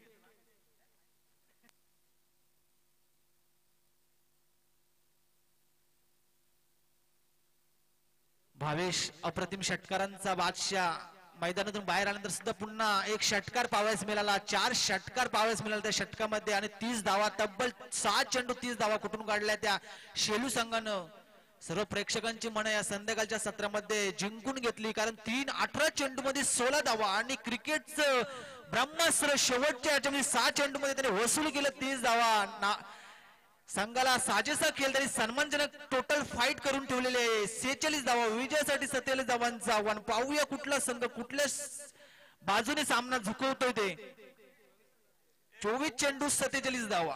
भावेश अप्रतिम षटकारांचा बादशाह मैदानातून बाहेर आल्यानंतर सुद्धा पुन्हा एक षटकार पाहायला मिळाला चार षटकार पाहायला मिळाला त्या षटकामध्ये आणि तीस धावा तब्बल सहा चेंडू तीस धावा कुठून काढल्या त्या शेलू संघानं. सर्व प्रेक्षकांची मनं या संध्याकाळच्या सत्रामध्ये जिंकून घेतली कारण तीन अठरा चेंडू मध्ये सोळा धावा आणि क्रिकेटचं ब्रह्मास्त्र शेवटच्या याच्यामध्ये सहा चेंडू मध्ये त्याने वसूल केलं तीस धावा. संघाला साजेसा खेळ तरी सन्मानजनक टोटल फाईट करून ठेवलेले आहे. सेहेचाळीस धावा विजयासाठी सत्तेचाळीस धावांचं आव्हान. पाहूया कुठला संघ कुठल्या बाजूने सामना झुकवतोय ते. चोवीस चेंडू सत्तेचाळीस धावा.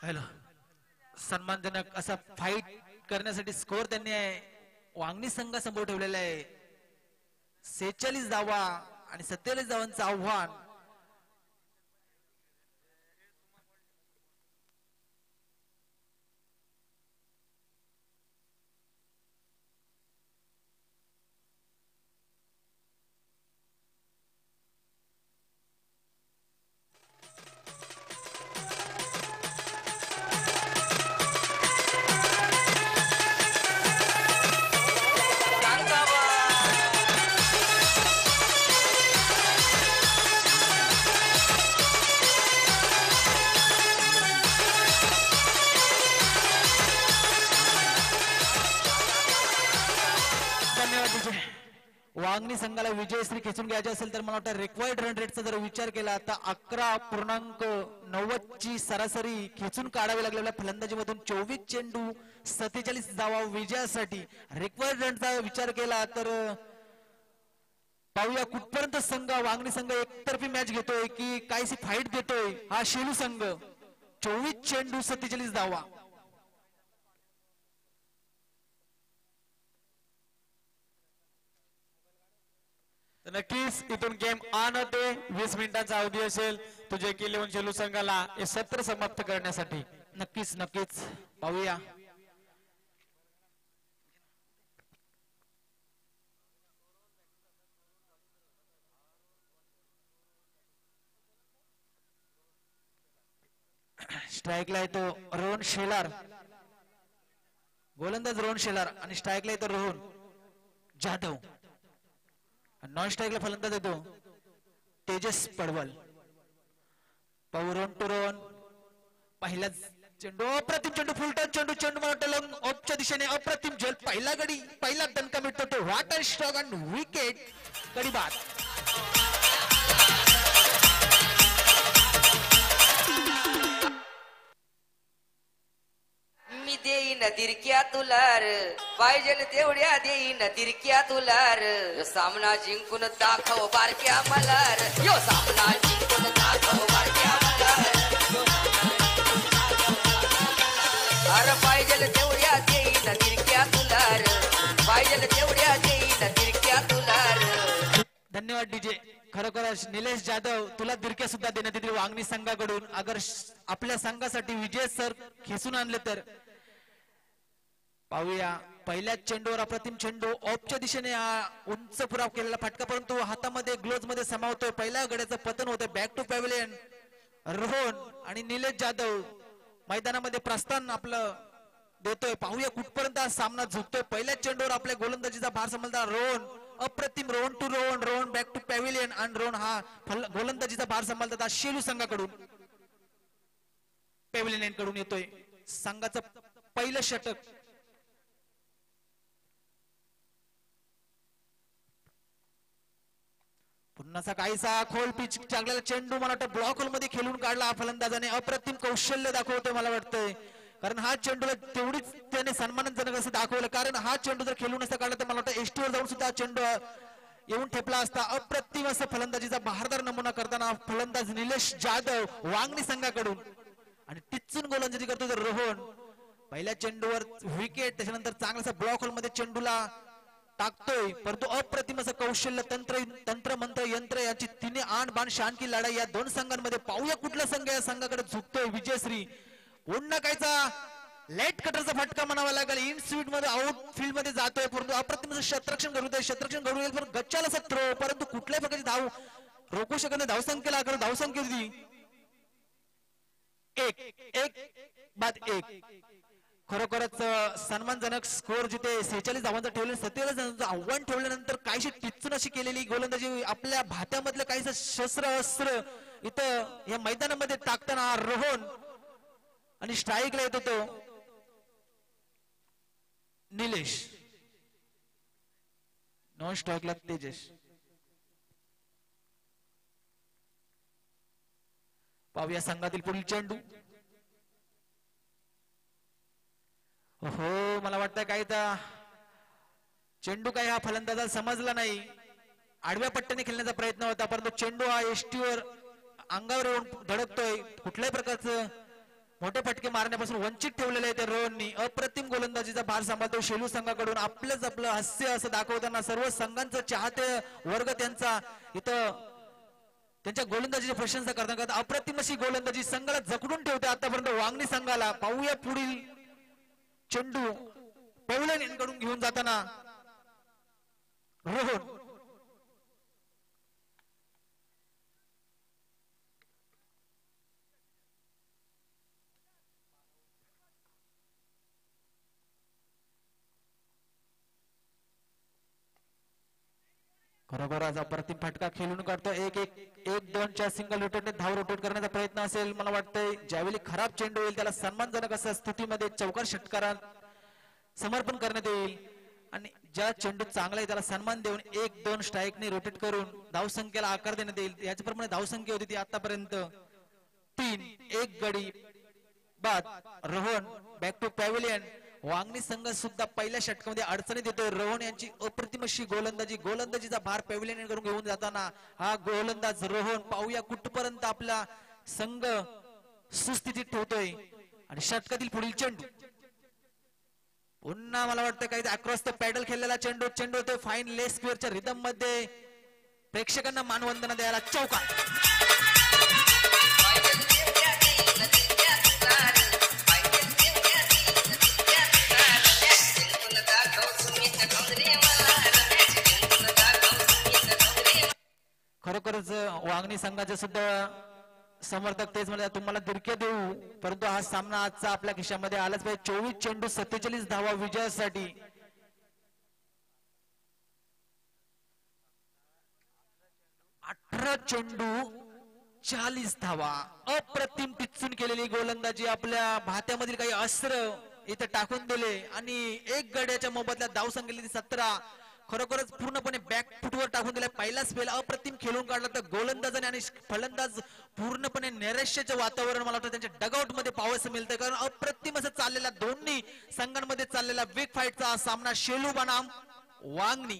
हॅलो सन्मानजनक असा फाईट करण्यासाठी स्कोर त्यांनी वांगणी संघासमोर ठेवलेला आहे सेहेचाळीस धावा आणि सत्तेचाळीस धावांचं आव्हान. वांगणी संघाला विजयश्री खेचून घ्यायचे असेल तर मला वाटतं रिक्वायर्ड रन रेटचा जर विचार केला तर अकरा पूर्णांक नव्वद ची सरासरी खेचून काढावी लागलेल्या फलंदाजीमधून चोवीस चेंडू सत्तेचाळीस धावा विजयासाठी रिक्वायर्ड रनचा विचार केला तर पाहूया कुठपर्यंत संघ वांगणी संघ एकतर्फी मॅच घेतोय की काहीशी फाईट देतोय हा शेलू संघ. चोवीस चेंडू सत्तेचाळीस धावा. नक्कीच इथून गेम ऑन होते. वीस मिनिटांचा अवधी असेल तुझे इलेव्हन शेलू संघाला हे सत्र समाप्त करण्यासाठी. नक्कीच नक्कीच पाहूया. स्ट्राईकला येतो रोहन शेलार, गोलंदाज रोहन शेलार आणि स्ट्राईकला येतो रोहन जाधव. नॉन स्ट्राईकला फलंदाज येतो तेजस पडवल. रोहन टू रोहन पहिला चेंडू अप्रतिम चेंडू फुलटन चेंडू चेंडू मला ऑफच्या दिशेने अप्रतिम झेल पहिला गडी पहिला दणका मिळतो तो वाटर स्ट्रोक आणि विकेट गडी बाद. मी देईन तिरक्या तुलार पाहिजे तेवढ्या देईन तिरक्या तुलार सामना जिंकून दाखव बारक्या मलार यो सामना जिंकून दाखव बारक्या मलार अरे पाहिजे तेवढ्या देईन तिरक्या तुलार पाहिजे तेवढ्या देईन तिरक्या तुलार. धन्यवाद डीजे. खरोखरच निलेश जाधव तुला दिरक्या सुद्धा देण्यात येतील वांगणी संघाकडून. अगर आपल्या संघासाठी विजय सर खेचून आणले तर पाहूया. पहिल्याच चेंडूवर अप्रतिम चेंडू ऑफच्या दिशेने हा उंच पुराव केलेला फटका परंतु हातामध्ये ग्लोव्ज मध्ये समावतोय. पहिल्या गड्याचं पतन होतंय. Back to pavilion. रोहन आणि निलेश जाधव मैदानामध्ये प्रस्थान आपलं देतोय. पाहूया कुठपर्यंत हा सामना झुकतोय. पहिल्याच चेंडूवर आपल्या गोलंदाजीचा भार सांभाळता रोहन अप्रतिम. Rohan to Rohan Rohan back to pavilion आणि रोहन हा गोलंदाजीचा भार सांभाळतात शेलू संघाकडून पॅव्हिलियन कडून येतोय. संघाचं पहिलं षटक. पुन्हा काहीसा खोल पिच चांगला चेंडू मला वाटतं ब्लॉक होल मध्ये खेळून काढला फलंदाजाने. अप्रतिम कौशल्य दाखवतोय मला वाटतंय कारण हा चेंडूला तेवढीच त्याने सन्मानजनक असं दाखवलं कारण हा चेंडू जर खेळून असता काढला तर मला वाटतं एसटीवर जाऊन सुद्धा चेंडू येऊन ठेपला असता. अप्रतिम असं फलंदाजीचा बहारदार नमुना करताना फलंदाज निलेश जाधव वांगणी संघाकडून आणि टिचून गोलंदाजी करतो तर रोहन. पहिल्या चेंडूवर विकेट त्याच्यानंतर चांगलासा ब्लॉक होल मध्ये चेंडूला टाकतोय परंतु अप्रतिम असं कौशल्य तंत्र तंत्र मंत्र यंत्र याची तिने आण बाण शान की लढाई या दोन संघांमध्ये. पाहूया कुठला संघ या संघाकडे झुकतोय. विजयश्री पुन्हा कायचा लेट कटरचा फटका म्हणावा लागेल. इन स्पीड मध्ये आउट फील्ड मध्ये जातोय परंतु अप्रतिम शत्रक्षण घडू दे शत्रक्षण घडू येईल पण गच्च्याला असं थ्रो परंतु कुठल्याही प्रकारची धाव रोखू शकत नाही. धावसंख्येला आकडे धावसंख्या होती एक एक बाद एक. खरोखरच सन्मानजनक स्कोर जिथे सेहेचाळीस धावांचा ठेवले सत्तेचाळीस धावांचं आव्हान ठेवल्यानंतर काहीशी टिचून अशी केलेली गोलंदाजी आपल्या भात्यामधलं काहीसं शस्त्र अस्त्र इथं या मैदानामध्ये टाकताना रोहन आणि स्ट्राईकला येत होतो निलेश. नॉन स्ट्राईकला तेजस. पाहूया संघातील पुढील चेंडू. हो मला वाटतं काही तर चेंडू काही हा फलंदाजाला समजला नाही. आडव्या पट्ट्याने खेळण्याचा प्रयत्न होता परंतु चेंडू हा एसटीवर अंगावर येऊन धडकतोय. कुठल्याही प्रकारचं मोठे फटके मारण्यापासून वंचित ठेवलेले आहे त्या रोहननी. अप्रतिम गोलंदाजीचा भार सांभाळतो शेलू संघाकडून. आपलंच आपलं हास्य असं दाखवताना सर्व संघांचं चाहते वर्ग त्यांचा इथं त्यांच्या गोलंदाजीची प्रशंसा करता करता अप्रतिम अशी गोलंदाजी संघाला जखडून ठेवते आतापर्यंत वांगणी संघाला. पाहूया पुढील चेंडू पवलन यांकडून घेऊन जाताना रोहन. खरोखर आज अप्रतिम फटका खेळून काढतो. एक एक एक दोनच्या सिंगल रोटेटने धाव रोटेट करण्याचा प्रयत्न असेल मला वाटतंय. ज्यावेळी खराब चेंडू येईल त्याला सन्मानजनक अशा स्थितीमध्ये चौकार षटकारात समर्पण करण्यात येईल आणि ज्या चेंडू चांगला आहे त्याला सन्मान देऊन एक दोन स्ट्राईकने रोटेट करून धावसंख्येला आकार देण्यात येईल. याच्याप्रमाणे धावसंख्या होती ती आतापर्यंत तीन. एक गडी बाद. Rohan back to pavilion. Vangani संघ सुद्धा पहिल्या षटकामध्ये अडचणीत येतोय. रोहन यांची अप्रतिम अशी गोलंदाजी. गोलंदाजीचा भार पॅव्हिलियन करून घेऊन जाताना हा गोलंदाज रोहन पाहूया कुठपर्यंत आपला संघ सुस्थितीत ठेवतोय. आणि षटकातील पुढील चेंडू पुन्हा मला वाटतं काही अक्रॉस द पॅडल खेळलेला चेंडू. चेंडू होतोय फाईन लेग स्क्वेअरच्या रिदम मध्ये. प्रेक्षकांना मानवंदना द्यायला चौकार. खरोखरच वांगणी संघाचे सुद्धा समर्थक तेच म्हणजे तुम्हाला दिरके देऊ परंतु हा सामना आजचा आपल्या खिशामध्ये आलाच पाहिजे. चोवीस चेंडू सत्तेचाळीस धावा विजयासाठी. अठरा चेंडू चाळीस धावा. अप्रतिम टिचून केलेली गोलंदाजी. आपल्या भात्यामधील काही अस्त्र इथे टाकून दिले आणि एक गड्याच्या मोबदल्यात धाव संख्या सतरा. खरोखरच पूर्णपणे बॅक फुटवर टाकून दिला. पहिला स्पेल अप्रतिम खेळून काढला तर गोलंदाजाने आणि फलंदाज पूर्णपणे नैराश्याचं वातावरण मला वाटतं त्यांच्या डगआउट मध्ये पाहावयास मिळतं. कारण अप्रतिम असं चाललेला दोन्ही संघांमध्ये चाललेला बिग फाईटचा सामना शेलू बनाम वांगणी.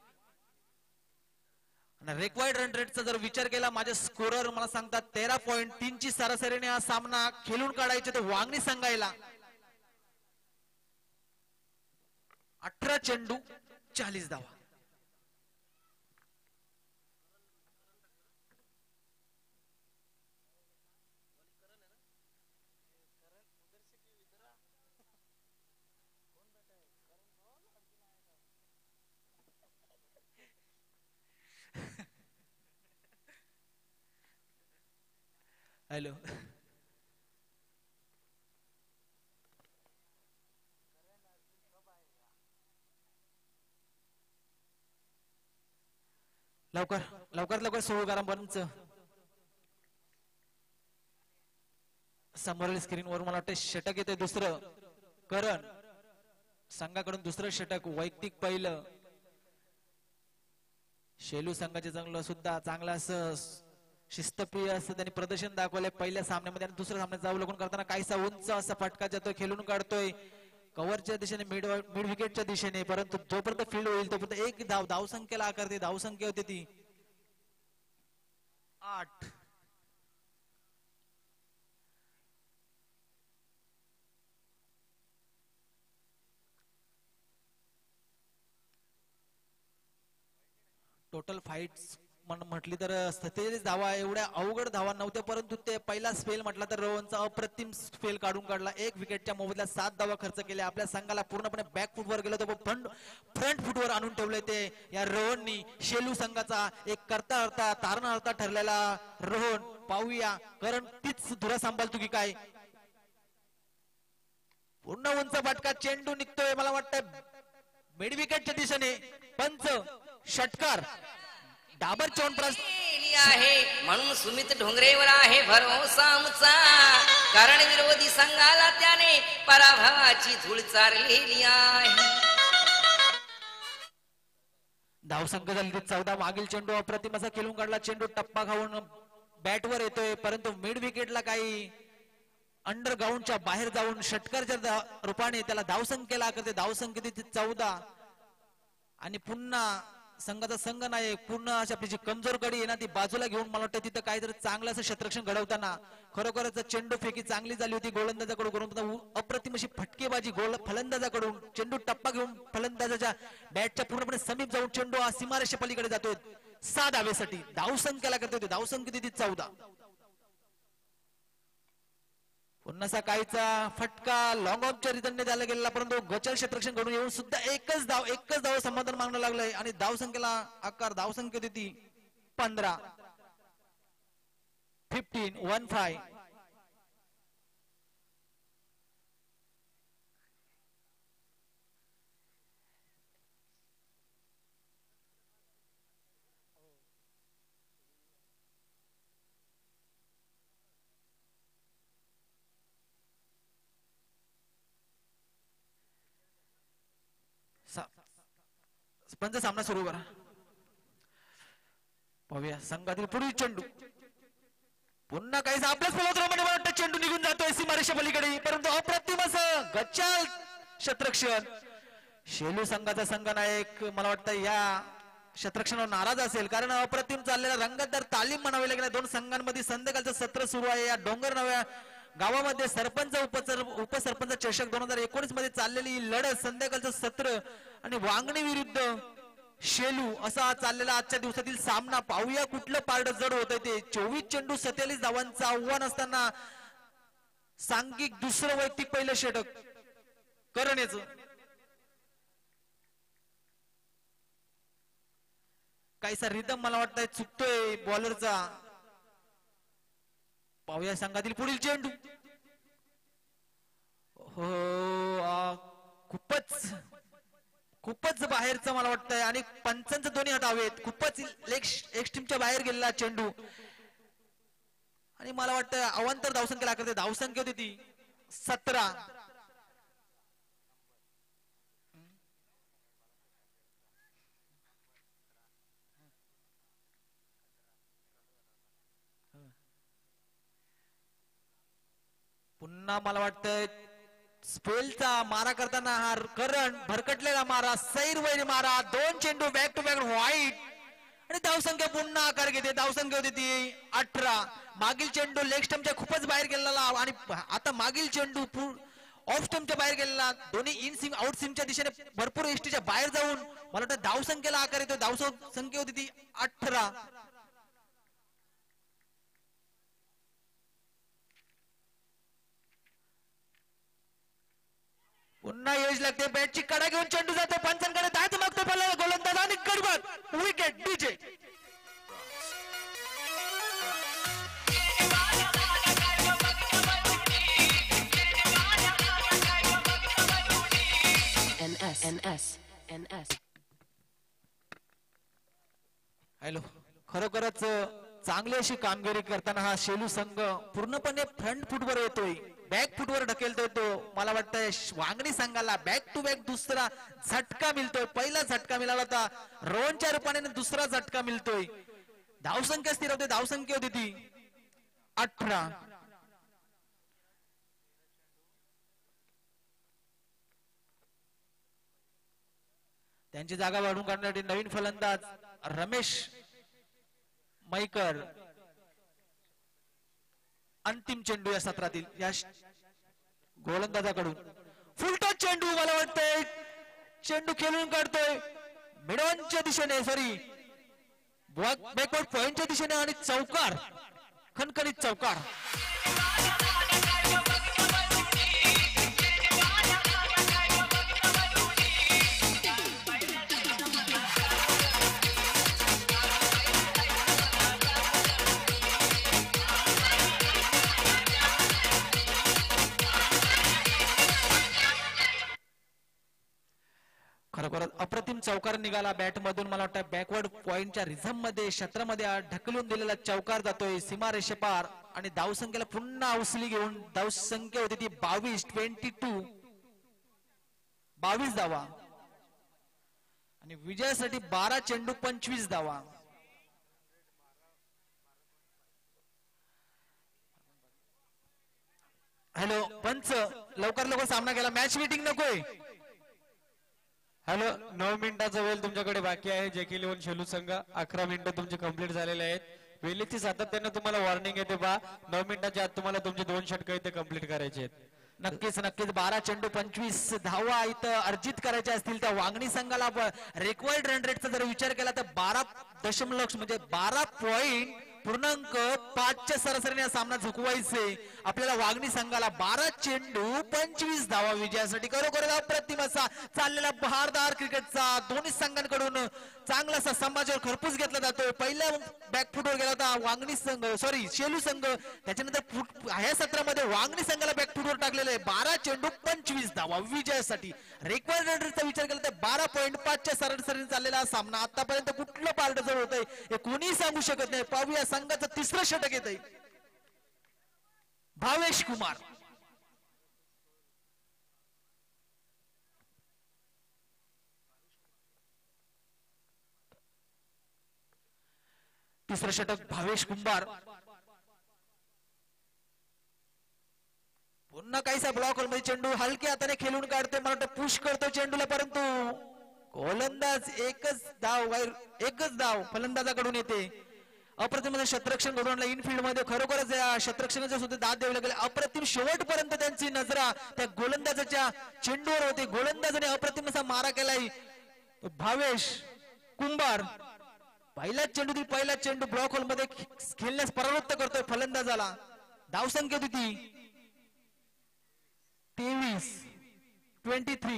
रेक्वायर्ड रन रेटचा जर विचार केला माझे स्कोरर मला सांगतात तेरा पॉईंट तीन ची सरासरीने हा सामना खेळून काढायचे तर वांगणी संघाला अठरा चेंडू चाळीस धावा. हॅलो लवकर लवकर लवकर सुरू करा. बंच समोरील स्क्रीनवर मला वाटतं षटक येते दुसरं. करण संघाकडून दुसरं षटक वैयक्तिक पहिलं. शेलू संघाचे चांगलं सुद्धा चांगलं असं शिस्तप्रिय असं त्यांनी प्रदर्शन दाखवलंय पहिल्या सामन्यामध्ये आणि दुसऱ्या सामन्यात जाऊ लागून करताना काहीसा उंच असा फटका जातोय खेळून काढतोय कव्हरच्या दिशेने मिड मिड विकेटच्या दिशेने. परंतु जोपर्यंत फील्ड होईल तोपर्यंत एक धाव धाव संख्येला आकारते. धाव संख्या होती ती आठ. टोटल फाईट्स म्हटली तर सत्तेचाळीस धावा. एवढ्या अवघड धावा नव्हत्या परंतु ते पहिला स्पेल म्हटला तर रोहनचा अप्रतिम स्पेल काढून काढला. एक विकेटच्या मोबदल्यात सात धावा खर्च केल्या. आपल्या संघाला पूर्णपणे बॅक फुटवर गेलो तो फ्रंट फ्रंट फुटवर आणून ठेवले ते या रोहननी. शेलू संघाचा एक करता हरता तारण हरता ठरलेला रोहन पाहूया कारण तीच धुरा सांभाळतो की काय. पूर्ण उंच फटका चेंडू निघतोय मला वाटतं मिड विकेटच्या दिशेने. पंच षटकार डाबर चौन आहे म्हणून सुमित ढोंगरेवर आहे भरवसा आमचा. कारण विरोधी संघाला त्याने पराभवाची धूळ चारलेली आहे. धावसंख्या झाली चौदा. मागील चेंडू अप्रतिम असा खेळून काढला. चेंडू टप्पा खाऊन बॅटवर येतोय परंतु मिड विकेटला काही अंडरग्राऊंडच्या बाहेर जाऊन षटकारच्या रूपाने त्याला धावसंख्येला करते. धावसंख्या चौदा आणि पुन्हा संघाचा संघ नाही, पूर्ण अशी आपली जी कमजोर कडी आहे ना ती बाजूला घेऊन मला वाटतं तिथं काहीतरी चांगलं असं क्षेत्ररक्षण घडवताना खरोखरच चेंडू फेकी चांगली झाली होती गोलंदाजाकडून. अप्रतिम अशी फटकेबाजी गोल फलंदाजाकडून. चेंडू टप्पा घेऊन फलंदाजाच्या बॅटच्या पूर्णपणे समीप जाऊन चेंडू हा सीमारेषे पलीकडे जातोय सहा धावेसाठी. धावसंख्येला करते होते, धावसंख्या किती चौदा. पुन्हा काहीचा फटका लॉंग ऑफच्या रिटर्नने द्यायला गेलेला, परंतु गचल क्षेत्ररक्षण घडून येऊन सुद्धा एकच धाव एकच धाव समाधान मागणं लागलंय आणि धावसंख्येला आकार धावसंख्या होती पंधरा. Fifteen one five. पंच सामना सुरू करा. पाहूया संघातील पुढील चेंडू. पुन्हा काहीच आपल्याच पलवत्रामध्ये वाटतं चेंडू निघून जातोय सीमारेषा पलीकडे, परंतु अप्रतिम असं गच्चाल क्षेत्ररक्षण. शेलू संघाचा संघनायक मला वाटतं या क्षेत्ररक्षणावर नाराज असेल, कारण अप्रतिम चाललेला रंगतदार तालीम म्हणावी लागेल. दोन संघांमध्ये संध्याकाळचं सत्र सुरू आहे या डोंगर नव्या गावामध्ये. सरपंच उपसर उपसरपंच चषक दोन हजार एकोणीस मध्ये चाललेली लढत, संध्याकाळचं सत्र आणि वांगणी विरुद्ध शेलू असा चाललेला आजच्या दिवसातील सामना. पाहूया कुठलं पारड जड होत ते. चोवीस चेंडू सत्तेचाळीस धावांचं आव्हान असताना सांघिक दुसरं वैयक्तिक पहिलं षटक करण्याचं. काहीसा रिदम मला वाटतंय चुकतोय बॉलरचा. पाहूया संघातील पुढील चेंडू. हो खूपच खूपच बाहेरचं मला वाटतंय आणि पंचांचं दोन्ही हात हवेत. खूपच एक्स्ट्रीमच्या बाहेर गेलेला चेंडू आणि मला वाटतं अवांतर धावसंख्येला करते. धावसंख्या होती ती सतरा. पुन्हा मला वाटतंय स्पेलचा मारा करताना हा करण भरकटलेला मारा, सैरवैरी मारा, दोन चेंडू बॅक टू बॅक व्हाईट आणि धावसंख्या पुन्हा आकार घेते. धावसंख्या होती ती अठरा. मागील चेंडू लेग स्टंपच्या खूपच बाहेर गेलेला आणि आता मागील चेंडू ऑफ स्टंपच्या बाहेर गेलेला. दोन्ही इन सिम आउट सिमच्या दिशेने भरपूर एसटीच्या बाहेर जाऊन मला वाटतं धावसंख्येला आकार येतो. धावसंख्या होती ती अठरा. पुन्हा यश लागते. बॅटची कडा घेऊन चेंडू जातो पंचांकडे. दात मागतो गोलंदाज आणि गडबड wicket. DJ N S N S N S. Hello. खरोखरच चांगली अशी कामगिरी करताना हा शेलू संघ पूर्णपणे फ्रंट फुटवर येतोय, बॅक फुटवर ढकेलतोय. तो मला वाटतंय वांगणी संघाला बॅक टू बॅक दुसरा झटका मिळतोय. पहिला झटका मिळाला होता रोहनच्या रूपाने, दुसरा झटका मिळतोय. धावसंख्या स्थिर होते. धावसंख्या होती ती अठरा. त्यांची जागा वाढवून काढण्यासाठी नवीन फलंदाज रमेश मैकर. अंतिम चेंडू या सत्रातील या गोलंदाजाकडून. फुलटॉस चेंडू मला वाटतंय चेंडू खेळून काढतोय मिडॉनच्या दिशेने, सॉरी बॅकवर्ड पॉइंटच्या दिशेने आणि चौकार, खणखणीत चौकार. खरोखर अप्रतिम चौकार निघाला बॅट मधून. मला वाटतं बॅकवर्ड पॉइंटच्या रिझम मध्ये क्षेत्रामध्ये ढकलून दिलेला चौकार जातोय सीमारेषे पार आणि धावसंख्येला पुन्हा उसली घेऊन धावसंख्या होती ती बावीस. ट्वेंटी टू बावीस धावा आणि विजयासाठी बारा चेंडू पंचवीस धावा. हॅलो पंच, लवकर लवकर सामना केला. मॅच मीटिंग नकोय. हॅलो, नऊ मिनिटाचा वेळ तुमच्याकडे बाकी आहे. जे की लिहून शेलू संघ अकरा मिनिटं तुमचे कंप्लीट झालेले आहेत. वेळेची सातत्याने तुम्हाला वॉर्निंग येते बा. नऊ मिनिटाच्या आत तुम्हाला तुमचे दोन षटकं इथे कंप्लीट करायचे आहेत. नक्कीच नक्कीच बारा चेंडू पंचवीस धावा इथं अर्जित करायच्या असतील त्या वांगणी संघाला रेकॉर्ड रन रेटचा जर विचार केला तर बारा दशमलक्ष म्हणजे बारा पॉइंट पूर्णांक पाचच्या सरासरीने हा सामना झुकवायचे आपल्याला वांगणी संघाला. बारा चेंडू पंचवीस धावा विजयासाठी खरोखर अप्रतिम असा चाललेला बहारदार क्रिकेटचा दोन्ही संघांकडून चांगलासा समाजावर खरपूस घेतला जातोय. पहिल्या बॅकफुटवर गेला होता वांगणी संघ सॉरी शेलू संघ, त्याच्यानंतर ह्या सत्रामध्ये वांगणी संघाला बॅकफुटवर टाकलेलं आहे. बारा चेंडू पंचवीस धावा विजयासाठी रेकॉर्ड रनरेटचा विचार केला तर बारा पॉईंट पाचच्या सरासरीने चाललेला हा सामना आतापर्यंत कुठलं पार्ट जवळ होत आहे हे कोणी सांगू शकत नाही. पाहूया संघाचं तिसरं षटक येत आहे. भावेश कुमार तिसरं षटक भावेश कुंभार पुन्हा काहीसा ब्लॉक मध्ये चेंडू हलक्या हाताने खेळून काढते. मला वाटतं पुश करतो चेंडूला परंतु गोलंदाज एकच धाव एकच धाव फलंदाजाकडून येते. अप्रतिम क्षेत्ररक्षण घडवून आणलं इनफिल्ड मध्ये. खरोखरच या क्षेत्ररक्षणाच्या सुद्धा दाद द्यावी लागेल. अप्रतिम शेवटपर्यंत त्यांची नजरा त्या गोलंदाजाच्या चेंडूवर होती. गोलंदाजाने अप्रतिम असा मारा केलाय. भावेश कुंभार पहिलाच चेंडू ती पहिला चेंडू ब्लॉक होल मध्ये खेळण्यास प्रवृत्त करतोय फलंदाजाला. धावसंख्या होती तेवीस twenty three.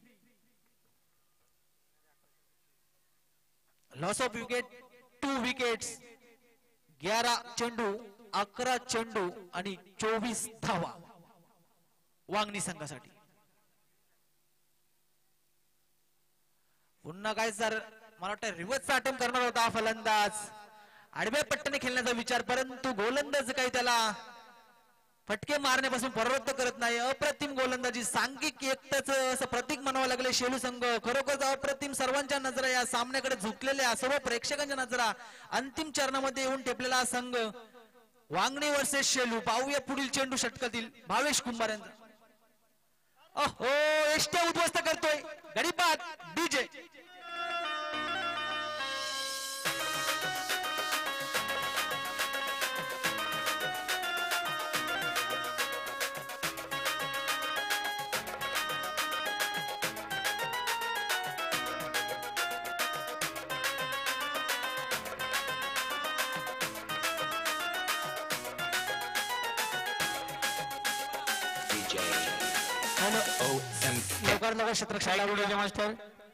Loss of wicket two wickets. ग्यारा चेंडू अकरा चेंडू आणि चोवीस धावा वांगणी संघासाठी. पुन्हा काय सर मला वाटतं रिव्हर्सचा अटेम्प्ट करणार होता फलंदाज. आडव्या पट्ट्याने खेळण्याचा विचार परंतु गोलंदाज काही त्याला फटके मारण्यापासून प्रवृत्त करत नाही. अप्रतिम गोलंदाजी सांघिक एकताच असं प्रतीक म्हणावं लागले शेलू संघ. खरोखर अप्रतिम सर्वांच्या नजरा या सामन्याकडे झुकलेल्या सर्व प्रेक्षकांच्या नजरा अंतिम चरणामध्ये येऊन टेपलेला संघ वांगणी वर्सेस शेलू. पाहूया पुढील चेंडू षटकातील भावेश कुंभार यांचा. अहो एष्ट्या उद्ध्वस्त करतोय गडीपात डीजे. लवकर लवकर क्षेत्ररक्षण मास्टर.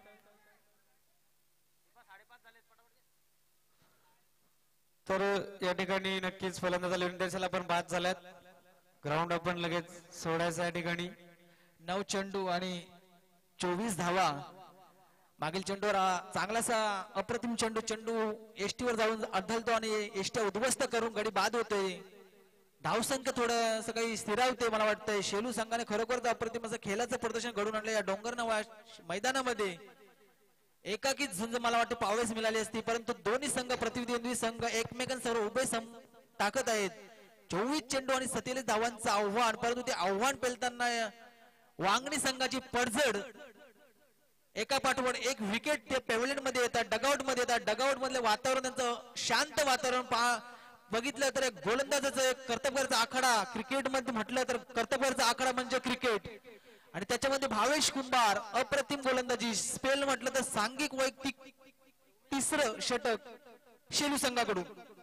तर या ठिकाणी नक्कीच फलंदाजा लिहून द्यायला आपण बाद झाल्यात. ग्राउंड आपण लगेच सोडायचं या ठिकाणी. नऊ चेंडू आणि चोवीस धावा. मागील चेंडूवर चांगलासा अप्रतिम चेंडू चेंडू एसटीवर जाऊन आढळतो आणि एसट्या उद्ध्वस्त करून गडी बाद होते. धावसंख्या थोडं काही स्थिरावते मला वाटतंय. शेलू संघाने खरोखर अप्रतिम असं खेळाचं प्रदर्शन घडून आणलं या डोंगरनावा मैदानामध्ये. एकाकीच झुंज मला वाटतं पाहावयास मिळाली असती परंतु दोन्ही संघ प्रतिद्वंद्वी संघ एकमेकांसमोर उभे टाकत आहेत. चोवीस चेंडू आणि सत्तेचाळीस धावांचं आव्हान परंतु ते आव्हान पेलताना वांगणी संघाची पडझड एका पाठोपाठ एक विकेट ते पेव्हलियन मध्ये येतात डगआउट मध्ये येतात. डगआउट मधले वातावरण त्यांचं शांत वातावरण पहा बघितलं तर एक गोलंदाजाचं एक कर्तव्याचा आखाडा क्रिकेट मध्ये म्हटलं तर कर्तव्याचा आखाडा म्हणजे क्रिकेट आणि त्याच्यामध्ये भावेश कुंभार अप्रतिम गोलंदाजी. स्पेल म्हटलं तर सांघिक वैयक्तिक तिसरं षटक शेलू संघाकडून.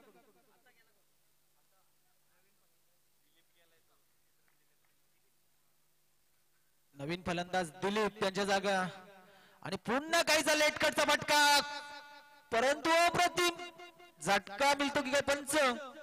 नवीन फलंदाज दिलीप त्यांच्या जागा आणि पुन्हा काहीचा लेटकटचा फटका परंतु अप्रतिम झटका मिळतो की काय पंच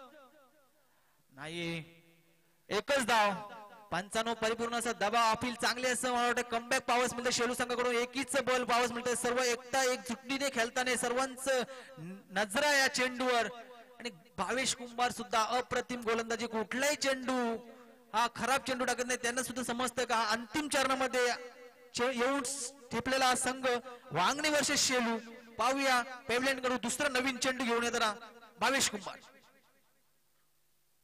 नाही. एकच धाव पंचाण्णव परिपूर्ण असा दबाव अपील चांगले असं मला वाटतं. कमबॅक पावस मिळतं शेलू संघाकडून. एकीच बॉल पावस मिळतं. सर्व एकता एक जुटणीने खेळताना सर्वांचं नजरा या चेंडूवर आणि भावेश कुंभार सुद्धा अप्रतिम गोलंदाजी. कुठलाही चेंडू हा खराब चेंडू टाकत नाही. त्यांना सुद्धा समजतं का अंतिम चरणामध्ये येऊन ठेपलेला संघ वांगणी वर्सेस शेलू. पाहूया पेव्हलियन कडून दुसरा नवीन चेंडू घेऊन येताना भावेश कुंभार.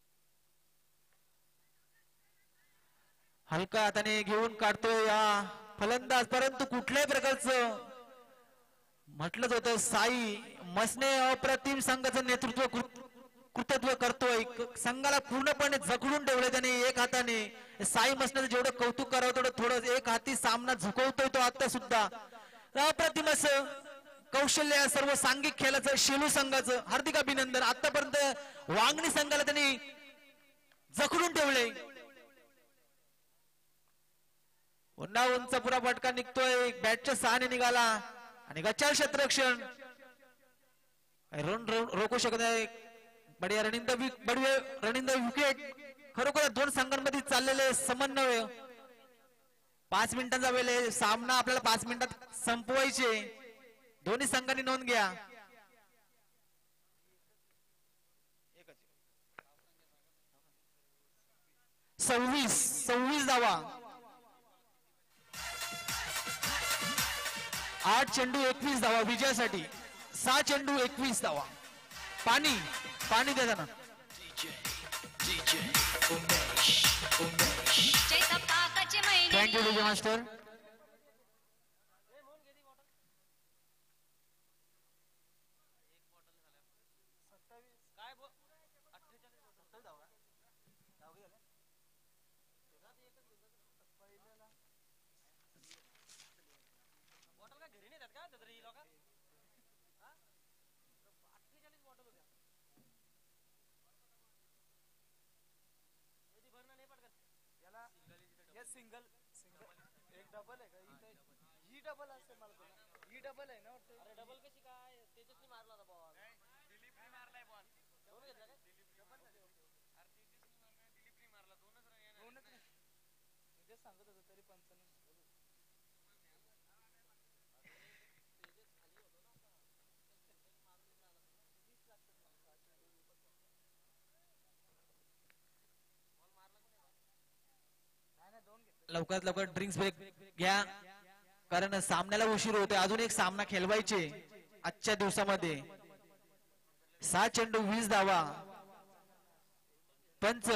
हलका हाताने घेऊन काढतोय या फलंदाज, परंतु कुठल्याही प्रकारचं म्हटलंच होतं साई मसने अप्रतिम संघाचं नेतृत्व कृ- कृतत्व करतोय. क- संघाला पूर्णपणे जखडून ठेवलंय त्याने एक हाताने. साई मसने जेवढं कौतुक करावं तेवढं थोडं एक हाती सामना झुकवतोय तो आता सुद्धा. अप्रतिम असं कौशल्य या सर्व सांघिक खेळाचं शेलू संघाचं हार्दिक अभिनंदन. आतापर्यंत वांगणी संघाला त्यांनी जखडून ठेवले. पुन्हा उंच पुरा फटका निघतोय, बॅटच्या सहाने निघाला आणि गच्चाळ क्षेत्ररक्षण रन रोखू शकत नाही. बढिया रनिंग द बढिया रनिंग द विकेट. खरोखर दोन संघांमध्ये चाललेले समन्वय. पाच मिनिटांचा वेळ आहे, सामना आपल्याला पाच मिनिटात संपवायचे. दोन्ही संघांनी नोंद घ्या. सव्वीस सव्वीस धावा. आठ चेंडू एकवीस धावा विजयासाठी. सहा चेंडू एकवीस धावा. पाणी पाणी द्या ना. Thank you Vijay master. Single single एक डबल आहे का? ही डबल असेल मला. ही डबल आहे ना? अरे डबल कशी काय? तेजसनी मारला होता बॉल. दिलीपनी मारलाय बॉल. दोन घेतला काय? अरे तेजसनी मारला, दिलीपनी मारला. दोनच रन दोनच. तेच सांगत होतो तरी पंचाण्णव. लवकरात लवकर ड्रिंक्स ब्रेक घ्या, कारण सामन्याला उशीर होते. अजून एक सामना खेळवायचे आजच्या दिवसामध्ये. सहा चेंडू वीस धावा. पंच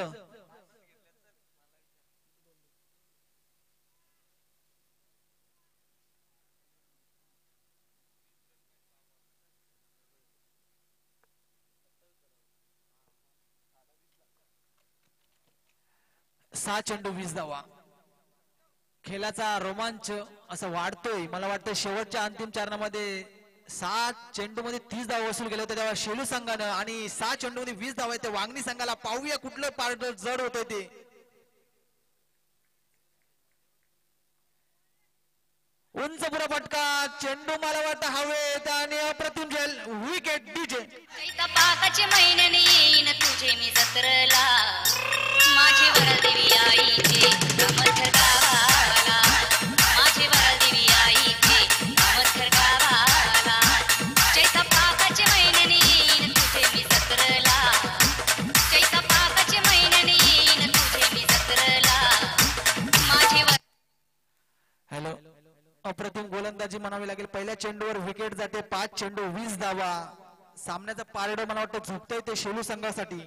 सहा चेंडू वीस धावा. खेळाचा रोमांच असं वाढतोय. मला वाटतं शेवटच्या अंतिम चरणामध्ये सात चेंडू मध्ये तीस धावा वसूल केले होते तेव्हा शेलू संघानं, आणि सहा चेंडू मध्ये वीस धावा येते वांगणी संघाला. पाहूया कुठलं पार्ट जड होतंय ते. उंच पुरा फटका, चेंडू मला वाटतं हवेत आणि अप्रतिम झेल. Wicket DJ. पाकाचे महिन्याने येईन तुझे मी जत्रला. माझे वरदेवी आईचे अमथर गावाला. माझे वरदेवी आईचे अमथर गावाला. चैता पाकाचे महिन्याने येईन तुझे मी जत्रला. चैता पाकाचे महिन्याने येईन तुझे मी जत्रला. माझे हॅलो. अप्रतिम गोलंदाजी म्हणावी लागेल. पहिल्या चेंडूवर विकेट जाते. पाच चेंडू वीस धावा. सामन्याचं पारडं मला वाटतं झुकतंय ते शेलू संघासाठी.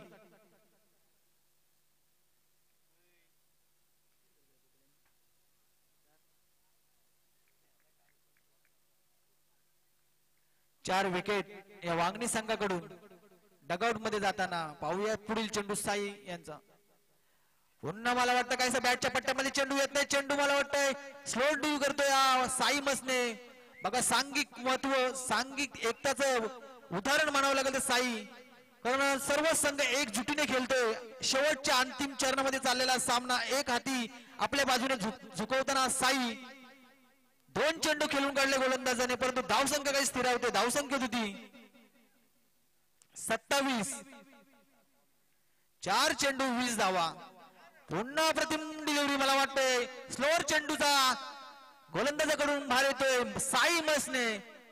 चार विकेट या वांगणी संघाकडून. डगआउट मध्ये जाताना पाहूया पुढील चेंडू साई यांचा. पुन्हा मला वाटतं काहीसा बॅटच्या पट्ट्यामध्ये चेंडू येत नाही. चेंडू मला वाटतंय स्लो ड्यू करतोय साई मसने. बघा सांघिक महत्व, सांघिक एकताचं उदाहरण म्हणावं लागेल तर साई, कारण सर्व संघ एकजुटीने खेळतोय. शेवटच्या अंतिम चरणामध्ये चाललेला सामना एक हाती आपल्या बाजूने झुकवताना साई. दोन चेंडू खेळून काढले गोलंदाजाने, परंतु धावसंख्या काही स्थिरावते. धावसंख्या होती सत्तावीस. चार चेंडू वीस धावा. पुन्हा प्रतिम डिलिव्हरी मला वाटतंय स्लोअर चेंडूचा गोलंदाजाकडून भार येतोय साई मसने.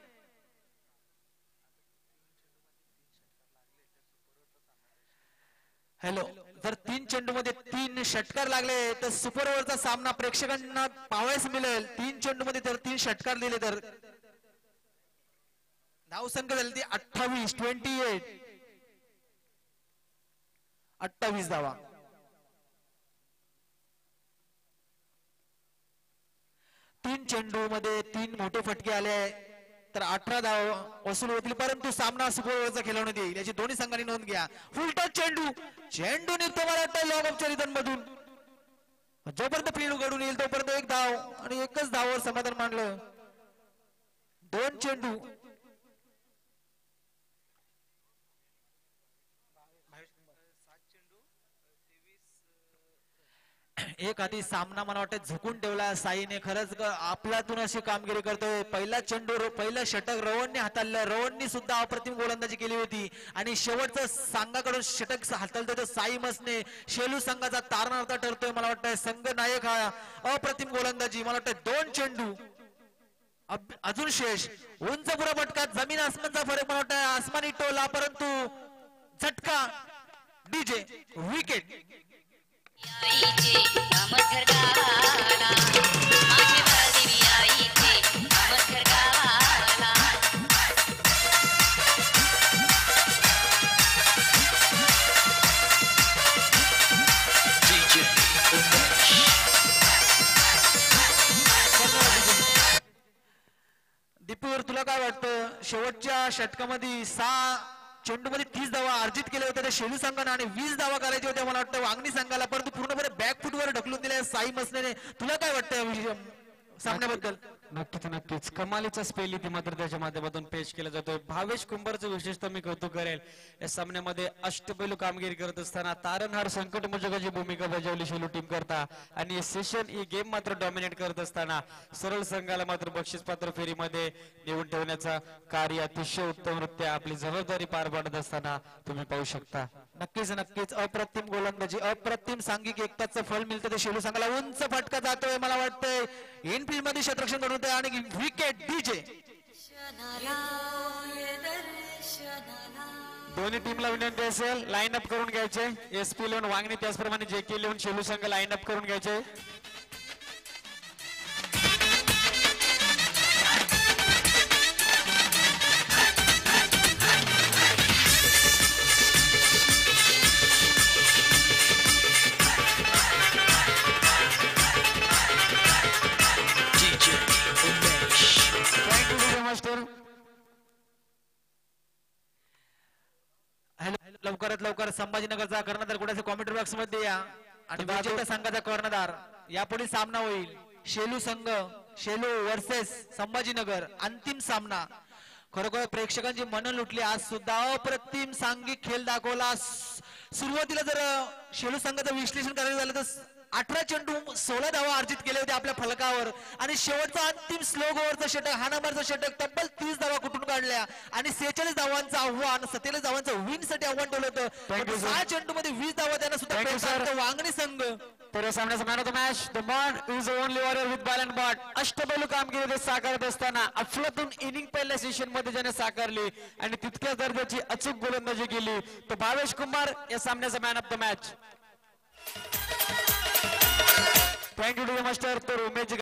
हॅलो. जर तीन चेंडू मध्ये तीन षटकार लागले तर सुपर ओव्हरचा सामना प्रेक्षकांना पाहायला मिळेल. तीन चेंडू मध्ये जर तीन षटकार दिले तर धावसंख्या झाली ती अठ्ठावीस. Twenty eight. अठ्ठावीस धावा. तीन चेंडू मध्ये तीन मोठे फटके आले तर अठरा धाव वसूल होतील, परंतु सामना सुपरचा खेळवण्यात येईल याची दोन्ही संघांनी नोंद घ्या. फुलटच चेंडू चेंडू निघतो मला वाटतं लॉग ऑफच्या रिटर्न मधून. जोपर्यंत फील्ड उघडून येईल तोपर्यंत एक धाव आणि एकच धावावर समाधान मानलं. दोन चेंडू एक आधी सामना मला वाटतं झुकून ठेवला साईने. खरंच आपल्यातून अशी कामगिरी करतोय. पहिला चेंडू पहिलं षटक रवणने हाताळलं. रवणनी सुद्धा अप्रतिम गोलंदाजी केली होती आणि शेवटचं संघाकडून षटक हाताळतोय तो साई मसने. शेलू संघाचा तारणार्थ ठरतोय मला वाटतं. संघ नायक हा अप्रतिम गोलंदाजी. मला वाटतं दोन चेंडू अजून शेष. उंच पुरा फटका जमीन आसमानचा फरक मला वाटतं. आसमानी टोला परंतु झटका डीजे विकेट. आईचे अमरघर गावाला माझे वरदेवी आईचे अमरघर गावाला. दीपूर तुला काय वाटतं शेवटच्या षटकामध्ये सहा चेंडू मध्ये तीस धावा अर्जित केले होते त्या शेलू संघाने आणि वीस धावा करायचे होते मला वाटतं वांगणी संघाला, परंतु पूर्णपणे बॅकफुटवर ढकलून दिले साई मसने. तुला काय वाटतं सामन्याबद्दल? नक्कीच नक्कीच कमालीचा स्पेल इथे मात्र त्याच्या माध्यमातून पेश केला जातोय. भावेश कुंभारचं विशेषतः मी कौतुक करेल. या सामन्यामध्ये अष्टपैलू कामगिरी करत असताना तारणहार संकटमोचकाची भूमिका बजावली शेलू टीम करता आणि हे सेशन ही गेम मात्र डॉमिनेट करत असताना सरळ संघाला मात्र बक्षीस पात्र फेरीमध्ये नेऊन ठेवण्याचा कार्य अतिशय उत्तमरित्या आपली जबाबदारी पार पाडत असताना तुम्ही पाहू शकता. नक्कीच नक्कीच अप्रतिम गोलंदाजी अप्रतिम सांघिक एकताचं फळ मिळतं ते शेलू संघाला. उंच फटका जातोय मला वाटतंय इनफिल्ड मध्ये क्षेत्ररक्षण करून आणि विकेट डीजे. दोन्ही टीमला विनंती असेल लाईन अप करून घ्यायचे. एस पी लिहून वांगणी त्याचप्रमाणे जे के लिहून शेलू संघ लाईन अप करून घ्यायचे. लवकरात लवकर संभाजीनगरचा कर्णधार कुणाचे कॉमेंट्री बॉक्स मध्ये या आणि विजेत्या संघाचा कर्णधार. यापुढे सामना होईल शेलू संघ शेलू वर्सेस संभाजीनगर अंतिम सामना. खरोखर प्रेक्षकांची मन लुटली. आज सुद्धा अप्रतिम सांघिक खेळ दाखवला. सुरुवातीला जर शेलू संघाचं विश्लेषण करायचं झालं तर अठरा चेंडू सोळा धावा अर्जित केले होते आपल्या फलकावर आणि शेवटचा अंतिम स्लोग ओव्हरचा षटक हा नंबरचा षटक तब्बल तीस धावा कुठून काढल्या आणि सेहेचाळीस धावांचं आव्हान सत्तेचाळीस धावांचं विन साठी आव्हान ठेवलं होतं. सहा चेंडू मध्ये वीस धावा त्यांना सुद्धा वांगणी संघ. तर या सामन्याचा man of the match the bond is only warrior with ball and bat. अष्टपैलू कामगिरी साकारत असताना अफलातून इनिंग पहिल्या सेशन मध्ये ज्याने साकारली आणि तितक्याच दर्जाची अचूक गोलंदाजी केली तो भावेश कुंभार या सामन्याचा man of the match. Thank you to the master. तर उमेश